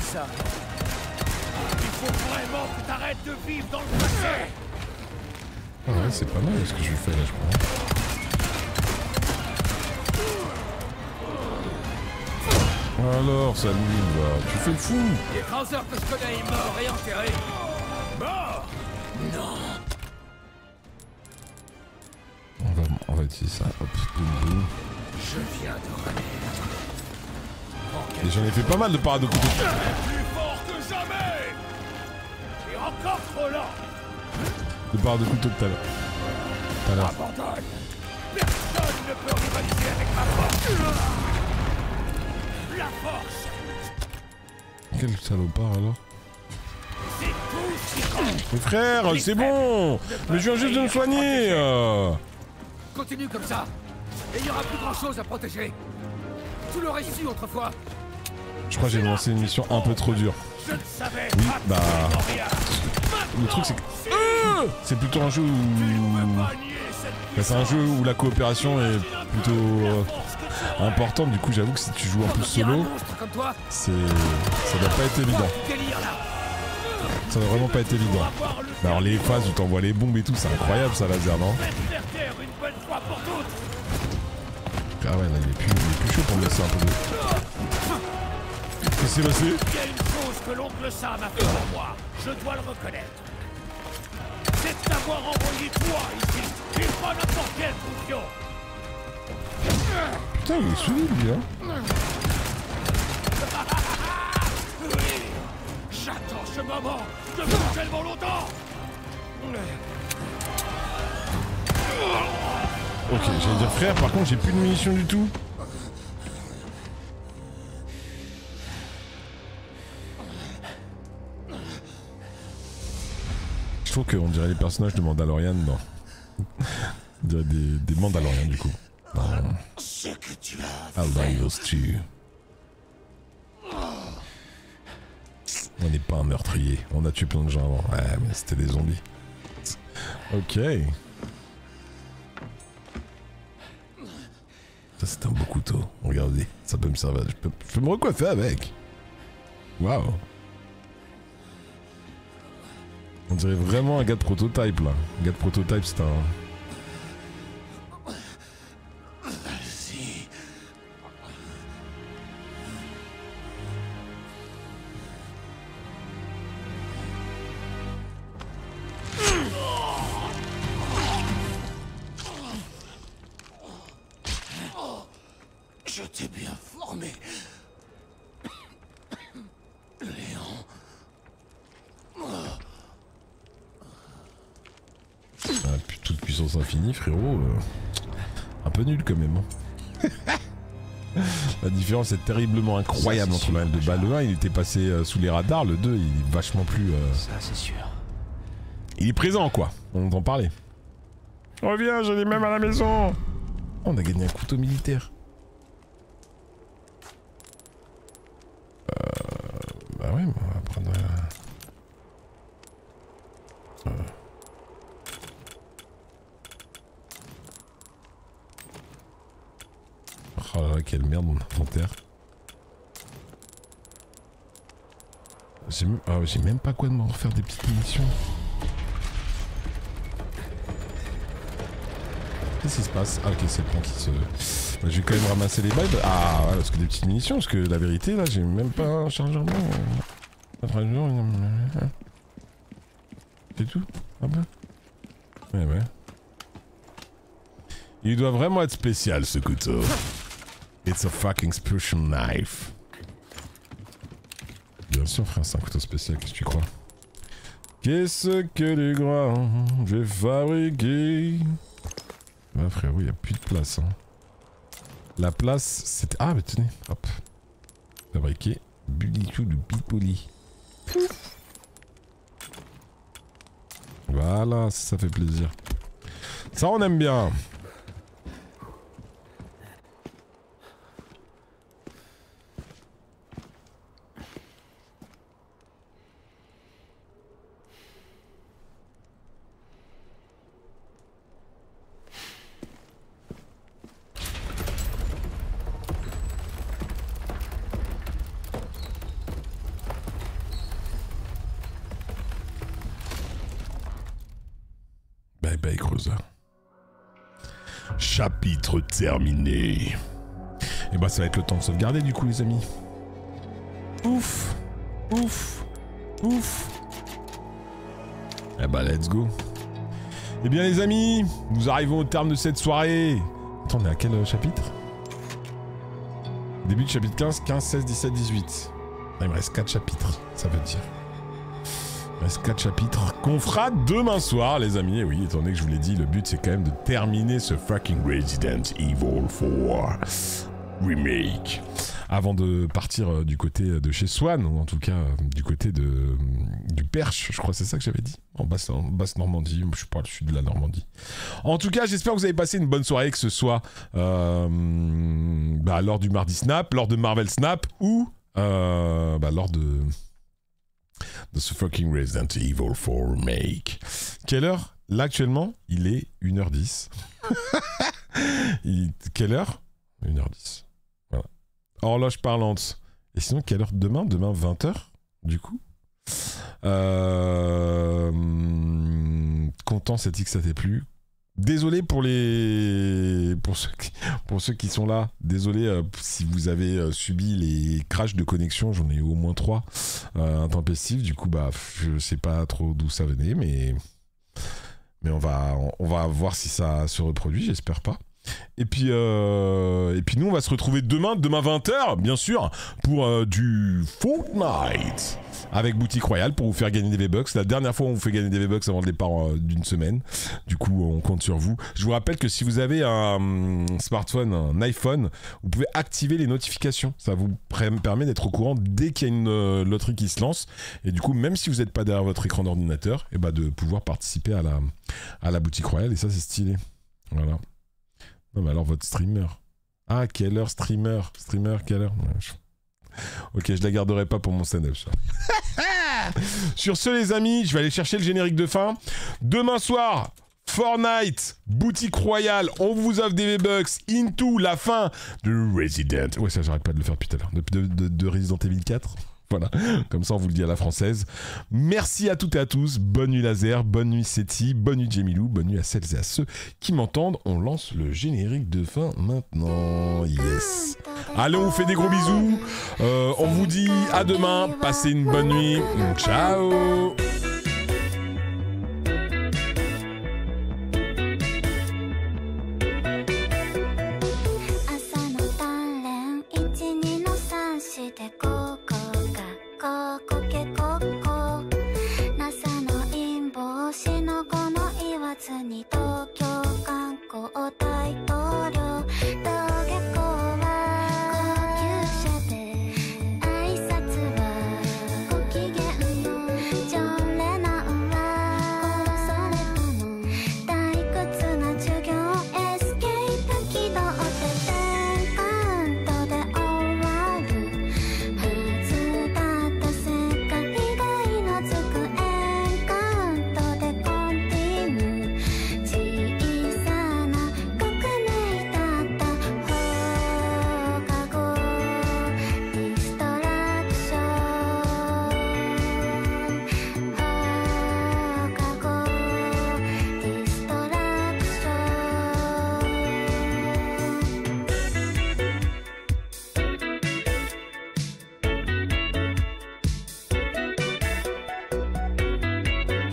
Il faut vraiment que t'arrêtes de vivre dans le passé. Ah ouais, c'est pas mal ce que je fais là, je crois. Alors, ça nous va. Tu fais le fou. Les Krauser que je connais est mort et enterré. Mort? Non. On va utiliser ça. Hop, boum, boum. Je viens de renaître. Et j'en ai fait pas mal de parades de couteau. Plus fort que jamais. Et encore trop lent. De parades de couteau tout à l'heure. Abandonne. Personne ne peut rivaliser avec ma force. La force. Quel salopard alors? C'est tout ce qui compte. Mais frère, c'est bon. Mais je viens juste de me soigner. Continue comme ça. Et il n'y aura plus grand chose à protéger. Tu l'aurais su autrefois. Je crois que j'ai lancé une mission un peu trop dure. Je ne savais Oui, pas bah... Le truc c'est que... c'est plutôt un jeu où... Bah, c'est un jeu où la coopération est plutôt importante. Du coup, j'avoue que si tu joues en plus solo, ça doit pas être évident. Ça doit vraiment pas être évident. Bah alors les phases où t'envoies les bombes et tout, c'est incroyable ça, Laser, non? Ah ouais, là il est plus chaud pour me laisser un peu de... Qu'est-ce qui s'est passé? Il y a une chose que l'oncle Sam a fait pour moi, je dois le reconnaître. C'est d'avoir envoyé toi ici, et pas n'importe quelle fonction. Putain, il est solide, lui, hein. Oui, j'attends ce moment depuis tellement longtemps. Ok, j'allais dire frère, par contre j'ai plus de munitions du tout. Je trouve qu'on dirait les personnages de Mandalorian, non. On dirait des Mandalorians du coup. Ce que tu as Helldivers 2. On n'est pas un meurtrier. On a tué plein de gens avant. Ouais, mais c'était des zombies. Ok. Ça, c'est un beau couteau. Regardez, ça peut me servir. Je peux me recoiffer avec. Waouh. On dirait vraiment un gars de prototype là. Un gars de prototype, c'est un. Je t'ai bien formé. Léon. Ah, toute puissance infinie, frérot. Un peu nul quand même. La différence est terriblement incroyable entre le de balle. Le 1, il était passé sous les radars. Le 2, il est vachement plus. Ça, c'est sûr. Il est présent, quoi. On entend parler. Reviens, je l'ai même à la maison. On a gagné un couteau militaire. Bah ouais, on va prendre. Oh là là, quelle merde mon inventaire. J'ai même pas quoi de m'en refaire des petites munitions. Qu'est-ce qui se passe? Ah ok, c'est le pont qui se... Bah, je vais quand même ramasser les balles. Ah ouais, parce que des petites munitions, parce que la vérité là, j'ai même pas un chargement. C'est tout? Ah bah. Ouais ouais. Il doit vraiment être spécial ce couteau. It's a fucking special knife. Bien sûr frère, c'est un couteau spécial, qu'est-ce que tu crois? Qu'est-ce que les grands j'ai fabriqué? Ouais frérot, il n'y a plus de place. Hein. La place, c'était... Ah mais tenez, hop. Fabriqué. Bulichou de Pipoli. Voilà, ça fait plaisir. Ça on aime bien. Bye bye Creuser. Chapitre terminé. Et bah ça va être le temps de sauvegarder du coup les amis. Ouf. Ouf. Ouf. Eh bah let's go. Eh bien les amis, nous arrivons au terme de cette soirée. Attends, on est à quel chapitre? Début du chapitre 15, 15, 16, 17, 18. Ah, il me reste 4 chapitres, ça veut dire. Il reste 4 chapitres qu'on fera demain soir, les amis. Et oui, étant donné que je vous l'ai dit, le but c'est quand même de terminer ce fucking Resident Evil 4 Remake. Avant de partir du côté de chez Swan, ou en tout cas du côté du Perche, je crois que c'est ça que j'avais dit, en basse Normandie, je parle du sud de la Normandie. En tout cas, j'espère que vous avez passé une bonne soirée, que ce soit lors du Mardi Snap, lors de Marvel Snap, ou lors de ce fucking Resident Evil 4 Remake. Quelle heure? Là actuellement, il est 1h10. Quelle heure? 1h10. Voilà. Horloge parlante. Et sinon, quelle heure demain? Demain 20h, du coup. Content, c'est dit que ça t'ait plu. Désolé pour ceux qui sont là. Désolé si vous avez subi les crashs de connexion. J'en ai eu au moins 3 intempestifs. Du coup, je sais pas trop d'où ça venait, mais on va voir si ça se reproduit. J'espère pas. Et puis nous, on va se retrouver demain 20h, bien sûr, pour du Fortnite avec Boutique Royale pour vous faire gagner des V-Bucks. La dernière fois, on vous fait gagner des V-Bucks avant le départ d'une semaine. Du coup, on compte sur vous. Je vous rappelle que si vous avez un smartphone, un iPhone, vous pouvez activer les notifications. Ça vous permet d'être au courant dès qu'il y a une loterie qui se lance. Et du coup, même si vous n'êtes pas derrière votre écran d'ordinateur, et de pouvoir participer à la Boutique Royale. Et ça, c'est stylé. Voilà. Non mais alors votre streamer. Ah, quelle heure streamer? Streamer, quelle heure? Ok, je la garderai pas pour mon stand-up. Sur ce, les amis, je vais aller chercher le générique de fin. Demain soir, Fortnite, boutique royale, on vous offre des V-Bucks into la fin de Resident. Ouais, ça, j'arrête pas de le faire depuis tout à l'heure. De Resident Evil 4. Voilà, comme ça on vous le dit à la française. Merci à toutes et à tous, bonne nuit Laser, bonne nuit Seti, bonne nuit Jemilou, bonne nuit à celles et à ceux qui m'entendent. On lance le générique de fin maintenant, yes. Allez, on vous fait des gros bisous, on vous dit à demain, passez une bonne nuit, ciao.